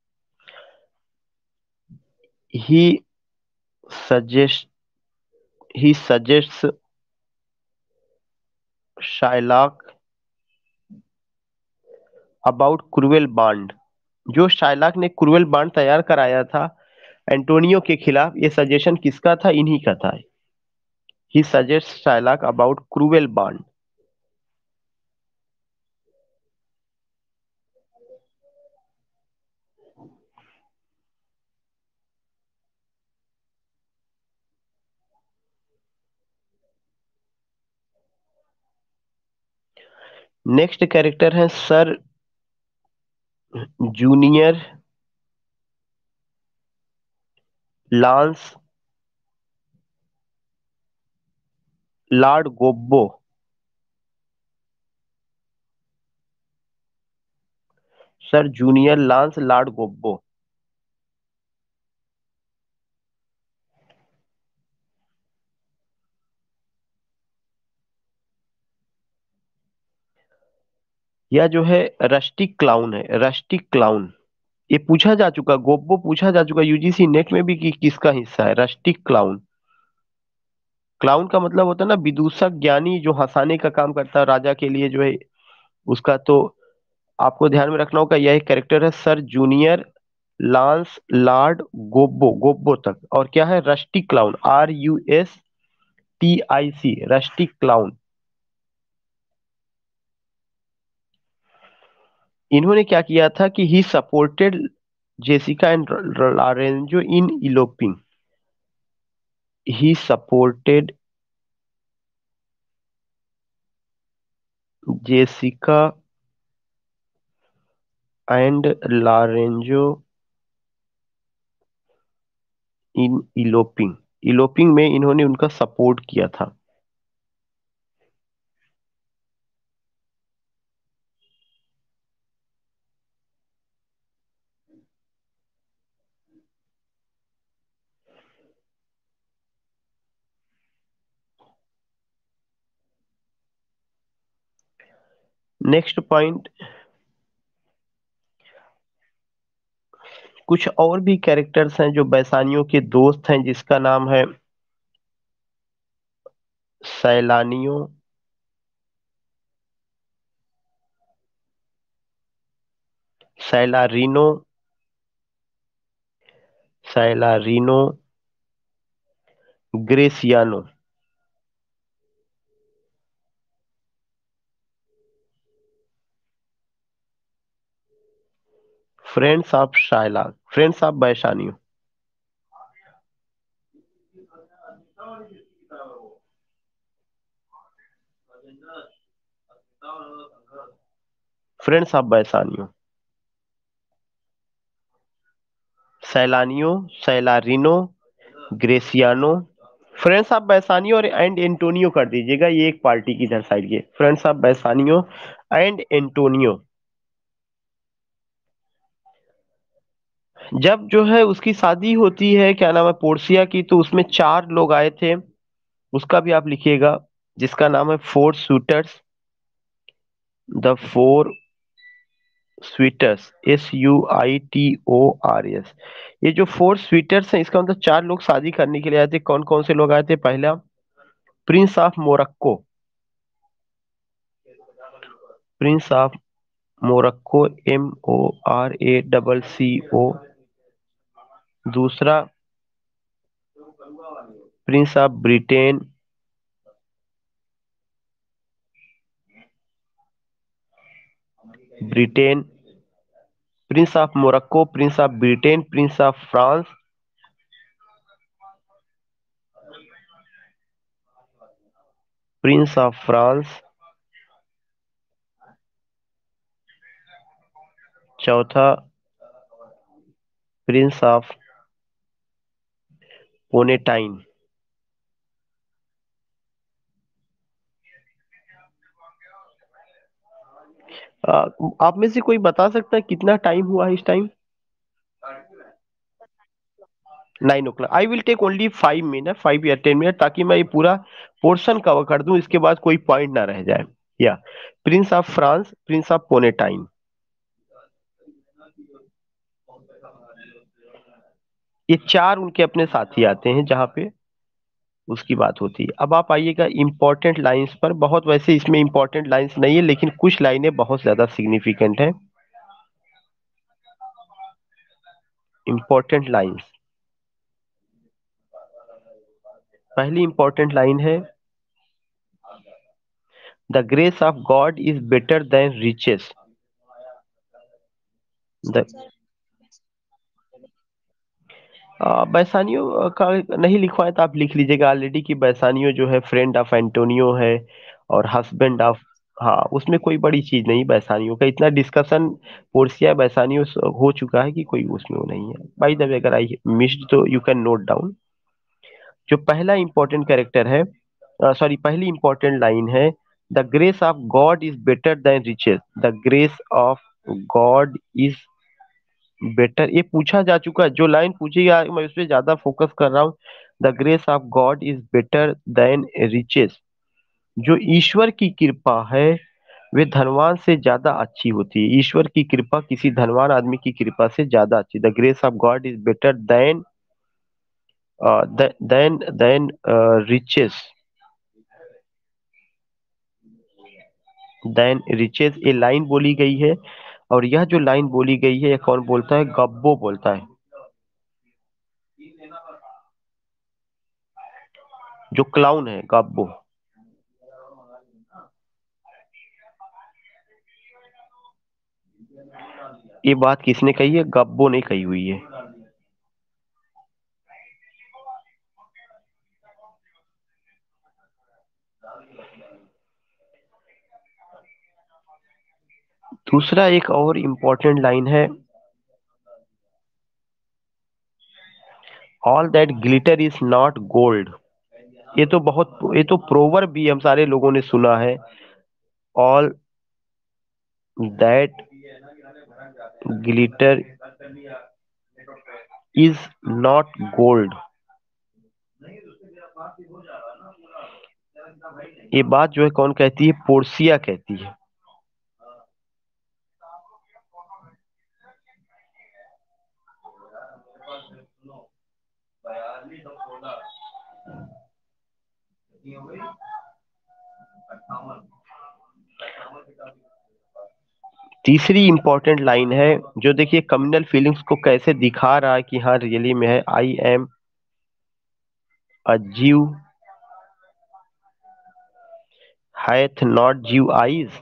He suggest he suggest Shylock about cruel bond. जो शाइलॉक ने क्रूएल बांड तैयार कराया था एंटोनियो के खिलाफ, ये सजेशन किसका था? इन्हीं का था। He suggest Shylock about cruel bond. Next character है sir junior Launcelot Gobbo. Sir junior Launcelot Gobbo. यह जो है रस्टिक क्लाउन है, रस्टिक क्लाउन। ये पूछा जा चुका, गोब्बो पूछा जा चुका यूजीसी नेट में भी कि किसका हिस्सा है रस्टिक क्लाउन। क्लाउन का मतलब होता है ना विदूषक, ज्ञानी, जो हंसाने का काम करता है राजा के लिए जो है उसका। तो आपको ध्यान में रखना होगा यह कैरेक्टर है sir junior Launcelot Gobbo, Gobbo तक। और क्या है? Rustic clown, R U S T I C, rustic clown. इन्होंने क्या किया था कि he supported Jessica and Lorenzo in eloping. He supported Jessica and Lorenzo in eloping. Eloping में इन्होंने उनका सपोर्ट किया था। नेक्स्ट पॉइंट, कुछ और भी कैरेक्टर्स हैं जो बैसानियों के दोस्त हैं, जिसका नाम है Salanio, Salarino, Salarino, Gratiano. Friends of Shylock, friends of Bassanio. Friends of Bassanio, Salanio, Salarino, Gratiano. Friends of Bassanio और एंड एंटोनियो कर दीजिएगा, ये एक पार्टी की इधर साइड की। Friends of Bassanio and Antonio. जब जो है उसकी शादी होती है, क्या नाम है, पोर्सिया की, तो उसमें चार लोग आए थे, उसका भी आप लिखिएगा, जिसका नाम है four suitors. The four suitors, S U I T O R S. ये जो फोर स्वीटर्स हैं, इसका मतलब चार लोग शादी करने के लिए आए थे। कौन कौन से लोग आए थे? पहला prince of Morocco, prince of Morocco, M O R A double C O. दूसरा prince of Britain, Britain. Prince of Morocco, prince of Britain, prince of France, prince of France. चौथा प्रिंस ऑफ पोनेटाइन। आप में से कोई बता सकता है कितना टाइम हुआ है इस time? Nine o'clock. I will take only five minute, five या टेन मिनट, ताकि मैं ये पूरा पोर्शन कवर कर दूं, इसके बाद कोई पॉइंट ना रह जाए। या prince of France, prince of Ponetine. ये चार उनके अपने साथी आते हैं जहां पे उसकी बात होती है। अब आप आइएगा इंपॉर्टेंट लाइंस पर। बहुत वैसे इसमें इंपॉर्टेंट लाइंस नहीं है, लेकिन कुछ लाइनें बहुत ज्यादा सिग्निफिकेंट है। इंपॉर्टेंट लाइंस, पहली इंपॉर्टेंट लाइन है, the grace of God is better than riches. The Bassanio का नहीं लिखवा है तो आप लिख लीजिएगा ऑलरेडी कि बैसानियो जो है फ्रेंड ऑफ एंटोनियो है और हस्बैंड ऑफ। हाँ, उसमें कोई बड़ी चीज नहीं, बैसानियो का इतना डिस्कशन पोर्सिया बैसानियो से हो चुका है कि कोई उसमें वो नहीं है। बाय द वे, अगर आई मिस्ड तो यू कैन नोट डाउन। जो पहला इंपॉर्टेंट कैरेक्टर है, सॉरी पहली इंपॉर्टेंट लाइन है, the grace of God is better than riches. The grace of God is better, ये पूछा जा चुका है। जो लाइन पूछी गई मैं उस पर ज्यादा फोकस कर रहा हूँ। The grace of God is better than riches. जो ईश्वर की कृपा है वे धनवान से ज्यादा अच्छी होती है। ईश्वर की कृपा किसी धनवान आदमी की कृपा से ज्यादा अच्छी। The grace of God is better than than than riches. Than riches, ये लाइन बोली गई है। और यह जो लाइन बोली गई है, ये कौन बोलता है? गब्बो बोलता है, जो क्लाउन है, गब्बो। ये बात किसने कही है? गब्बो ने कही हुई है। दूसरा एक और इम्पोर्टेंट लाइन है, all that glitter is not gold. ये तो बहुत, ये तो प्रोवर्ब भी हम सारे लोगों ने सुना है। All that glitter is not gold. ये बात जो है कौन कहती है? पोर्सिया कहती है। तीसरी इंपॉर्टेंट लाइन है, जो देखिए कम्युनल फीलिंग्स को कैसे दिखा रहा है कि हाँ रियली में है। आई am a Jew hath not Jew eyes,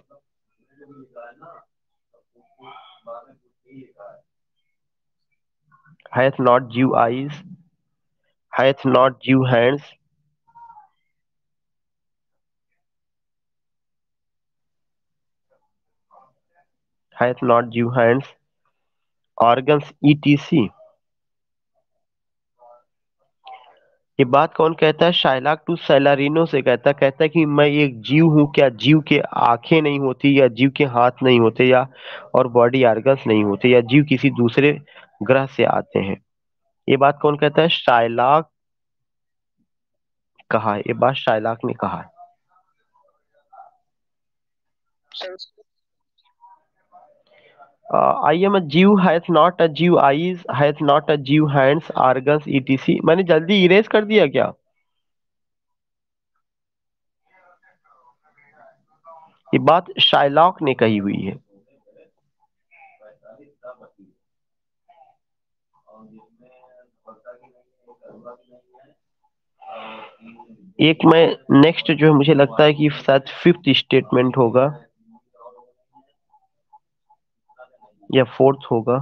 hath not Jew eyes, hath not Jew hands, hath not Jew hands, organs E T C. ये बात कौन कहता है? शाइलाक टू सैलारिनो से कहता कहता है कि मैं एक जीव हूँ, क्या जीव के आंखें नहीं होती, या जीव के हाथ नहीं होते, या और बॉडी ऑर्गन्स नहीं होते, या जीव किसी दूसरे ग्रह से आते हैं? ये बात कौन कहता है? शाइलाक कहा है, ये बात शाइलाक ने कहा है। आई am a Jew hath not a जीव आईज, हैथ नॉट अ जीव हैंड्स, ऑर्गन्स ईटीसी। मैंने जल्दी इरेज कर दिया क्या? ये बात शाइलॉक ने कही हुई है। एक मैं नेक्स्ट जो है मुझे लगता है कि शायद फिफ्थ स्टेटमेंट होगा या फोर्थ होगा।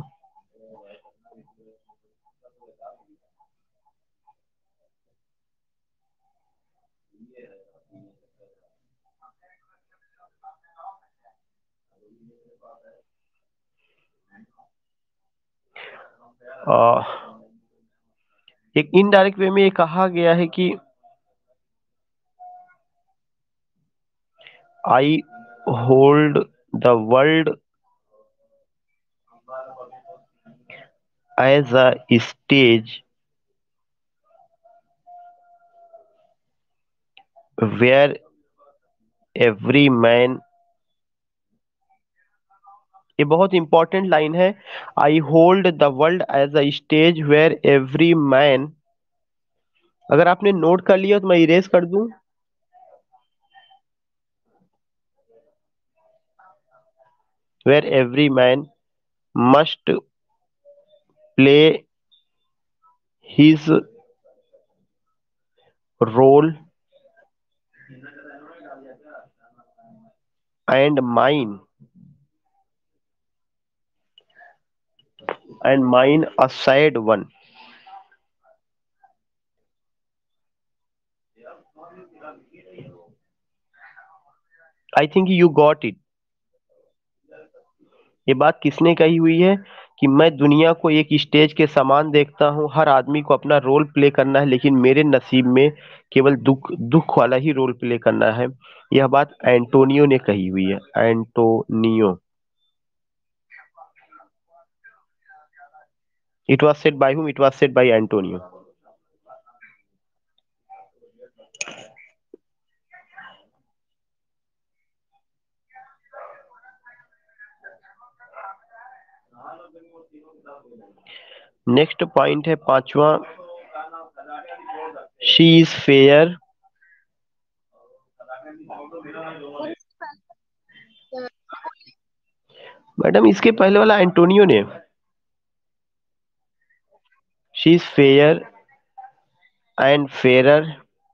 आ, एक इनडायरेक्ट वे में ये कहा गया है कि I hold the world as a stage where every man. ये बहुत इंपॉर्टेंट लाइन है। I hold the world as a stage where every man अगर आपने नोट कर लिया तो मैं इरेज कर दूं। Where every man must play his role and mine and mine a sad one. I think you got it. ये बात किसने कही हुई है कि मैं दुनिया को एक स्टेज के समान देखता हूँ, हर आदमी को अपना रोल प्ले करना है, लेकिन मेरे नसीब में केवल दुख दुख वाला ही रोल प्ले करना है। यह बात एंटोनियो ने कही हुई है, Antonio. It was said by whom? It was said by Antonio. Next point है पांचवा, शी इज फेयर। मैडम इसके पहले वाला एंटोनियो ने। She is fair and fairer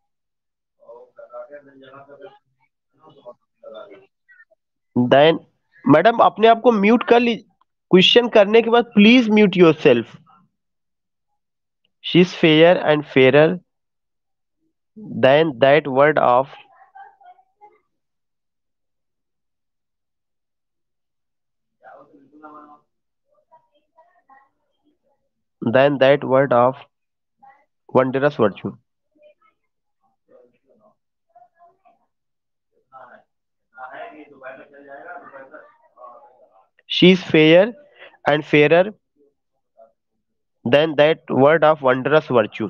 than. Madam अपने आप को म्यूट कर ली। क्वेश्चन करने के बाद please mute yourself. She is fair and fairer than that word of than that word of wondrous virtue. She is fair and fairer than that word of wondrous virtue.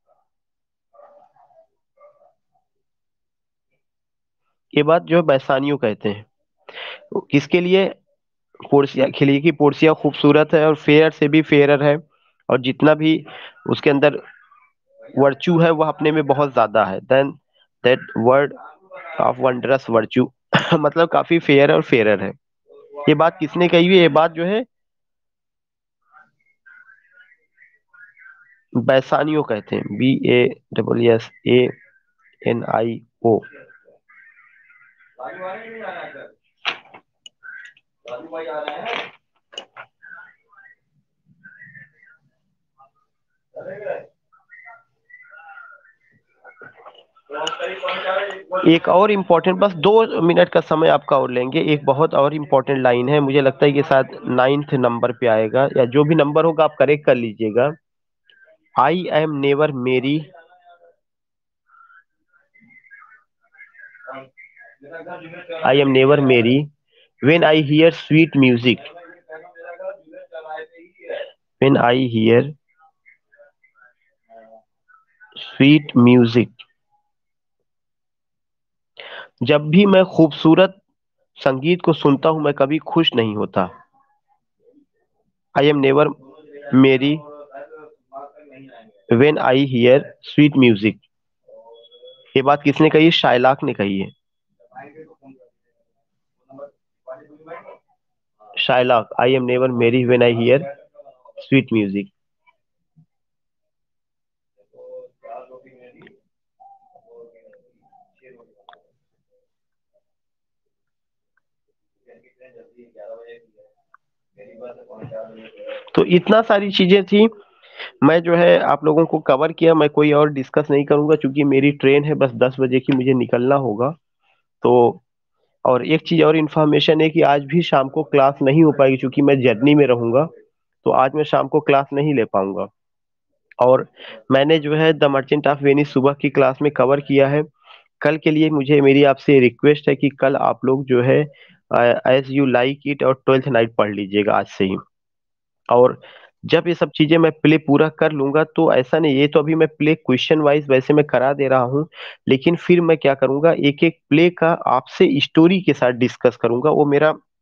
ये बात जो है बैसानियों कहते हैं। किसके लिए? पोर्सिया के लिए कि पोर्सिया खूबसूरत है और फेयर से भी फेयरर है, और जितना भी उसके अंदर वर्च्यू है वह अपने में बहुत ज्यादा है। Than that word of wondrous virtue मतलब काफी फेयर और फेयरर है। ये बात किसने कही हुई है? ये बात जो है बैसानियो कहते हैं, B A double S A N I O. एक और इम्पोर्टेंट, बस दो मिनट का समय आपका और लेंगे। एक बहुत और इम्पोर्टेंट लाइन है, मुझे लगता है कि शायद नाइन्थ नंबर पे आएगा, या जो भी नंबर होगा आप करेक्ट कर लीजिएगा। आई am never merry I am never merry when I hear sweet music when I hear sweet music। जब भी मैं खूबसूरत संगीत को सुनता हूं मैं कभी खुश नहीं होता। I am never merry when I hear sweet music। ये बात किसने कही है? शायलाक ने कही है। Shylock, I am never merry when I hear sweet music। तो इतना सारी चीजें थी, मैं जो है आप लोगों को कवर किया। मैं कोई और डिस्कस नहीं करूंगा क्योंकि मेरी ट्रेन है बस दस बजे की, मुझे निकलना होगा। तो और एक चीज और इन्फॉर्मेशन है कि आज भी शाम को क्लास नहीं हो पाएगी क्योंकि मैं जर्नी में रहूंगा। तो आज मैं शाम को क्लास नहीं ले पाऊंगा। और मैंने जो है द मर्चेंट ऑफ वेनिस सुबह की क्लास में कवर किया है। कल के लिए मुझे मेरी आपसे रिक्वेस्ट है कि कल आप लोग जो है एज यू लाइक इट और ट्वेल्थ नाइट पढ़ लीजिएगा आज से ही। और जब ये सब चीजें मैं प्ले पूरा कर लूंगा तो ऐसा नहीं, ये तो अभी मैं प्ले क्वेश्चन वाइज वैसे मैं करा दे रहा हूँ, लेकिन फिर मैं क्या करूंगा, एक एक प्ले का आपसे स्टोरी के साथ डिस्कस करूंगा। वो मेरा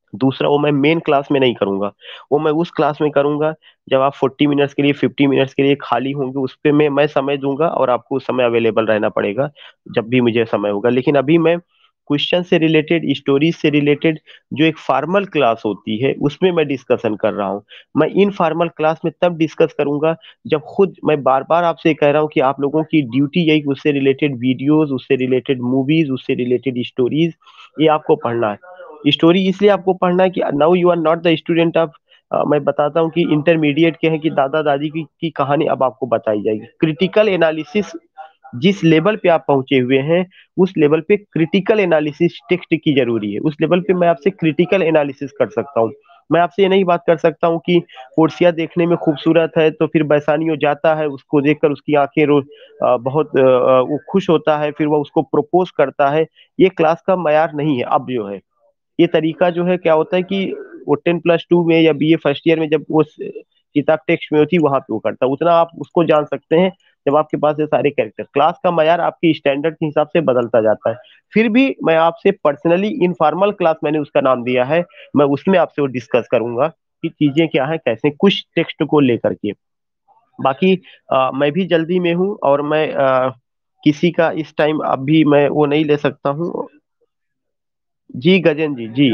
दूसरा, वो मैं मेन क्लास में नहीं करूंगा, वो मैं उस क्लास में करूंगा जब आप फोर्टी मिनट्स के लिए, फिफ्टी मिनट्स के लिए खाली होंगे, उस पे मैं मैं समय दूंगा और आपको उस समय अवेलेबल रहना पड़ेगा जब भी मुझे समय होगा। लेकिन अभी मैं क्वेश्चन से रिलेटेड, स्टोरीज से रिलेटेड जो एक फॉर्मल क्लास होती है उसमें मैं डिस्कशन कर रहा हूँ। मैं इन फॉर्मल क्लास में तब डिस्कस करूंगा जब खुद, मैं बार बार आपसे कह रहा हूँ कि आप लोगों की ड्यूटी यही, उससे रिलेटेड वीडियोस, उससे रिलेटेड मूवीज, उससे रिलेटेड स्टोरीज, ये आपको पढ़ना है। स्टोरी इसलिए आपको पढ़ना है कि now you are not the student of, मैं बताता हूँ कि इंटरमीडिएट के हैं कि दादा दादी की, की कहानी अब आपको बताई जाएगी। क्रिटिकल एनालिसिस, जिस लेवल पे आप पहुंचे हुए हैं, उस लेवल पे क्रिटिकल एनालिसिस टेक्स्ट की जरूरी है। उस लेवल पे मैं आपसे क्रिटिकल एनालिसिस कर सकता हूँ। मैं आपसे ये नहीं बात कर सकता हूँ कि पोर्सिया देखने में खूबसूरत है तो फिर बैसानियो जाता है, उसको देखकर उसकी आंखें रो अ, बहुत अ, अ, वो खुश होता है, फिर वो उसको प्रपोज करता है। ये क्लास का मयार नहीं है। अब जो है ये तरीका जो है, क्या होता है कि वो टेन प्लस टू में या बी ए फर्स्ट ईयर में जब वो किताब टेक्स्ट में होती, वहां पे वो करता है, उतना आप उसको जान सकते हैं जब आपके पास ये सारे कैरेक्टर। क्लास का मयार आपकी स्टैंडर्ड के हिसाब से बदलता जाता है। फिर भी मैं आपसे पर्सनली इनफॉर्मल क्लास, मैंने उसका नाम दिया है, मैं उसमें आपसे वो डिस्कस करूंगा कि चीजें क्या है, कैसे, कुछ टेक्स्ट को लेकर के। बाकी अ, मैं भी जल्दी में हूँ, और मैं अ, किसी का इस टाइम अभी मैं वो नहीं ले सकता हूँ। जी गजन जी, जी।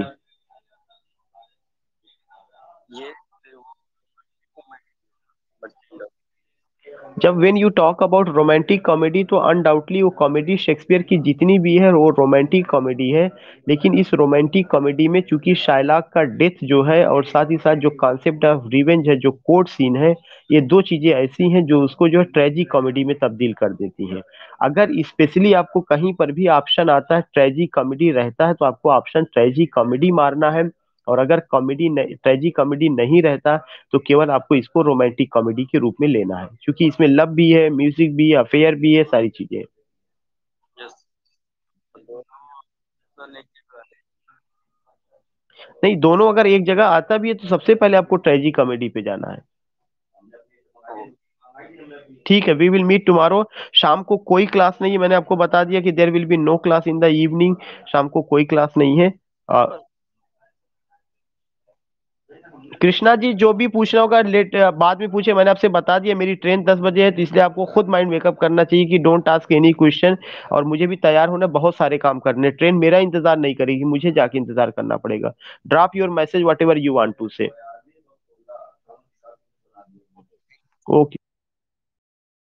जब when you talk about romantic comedy, तो अनडाउटली वो कॉमेडी शेक्सपियर की जितनी भी है वो रोमांटिक कॉमेडी है। लेकिन इस रोमांटिक कॉमेडी में चूंकि शाइलॉक का डेथ जो है, और साथ ही साथ जो कॉन्सेप्ट ऑफ रिवेंज है, जो कोर्ट सीन है, ये दो चीजें ऐसी हैं जो उसको जो है ट्रेजिक कॉमेडी में तब्दील कर देती हैं। अगर स्पेशली आपको कहीं पर भी ऑप्शन आता है ट्रेजिक कॉमेडी रहता है, तो आपको ऑप्शन ट्रेजिक कॉमेडी मारना है। और अगर कॉमेडी, ट्रेजिक कॉमेडी नहीं रहता, तो केवल आपको इसको रोमांटिक कॉमेडी के रूप में लेना है, क्योंकि इसमें लव भी है, म्यूजिक भी है, अफेयर भी है, सारी चीजें हैं। नहीं, दोनों अगर एक जगह आता भी है तो सबसे पहले आपको ट्रेजी कॉमेडी पे जाना है। ठीक है, वी विल मीट टुमारो। शाम को कोई क्लास नहीं है, मैंने आपको बता दिया कि there will be no class in the evening. शाम को कोई क्लास नहीं है। अ, कृष्णा जी, जो भी पूछना होगा लेट बाद में पूछे, मैंने आपसे बता दिया मेरी ट्रेन दस बजे है, तो इसलिए आपको खुद माइंड मेकअप करना चाहिए कि डोंट आस्क एनी क्वेश्चन। और मुझे भी तैयार होना, बहुत सारे काम करने, ट्रेन मेरा इंतजार नहीं करेगी, मुझे जाके इंतजार करना पड़ेगा। Drop your message whatever you want to say. Okay.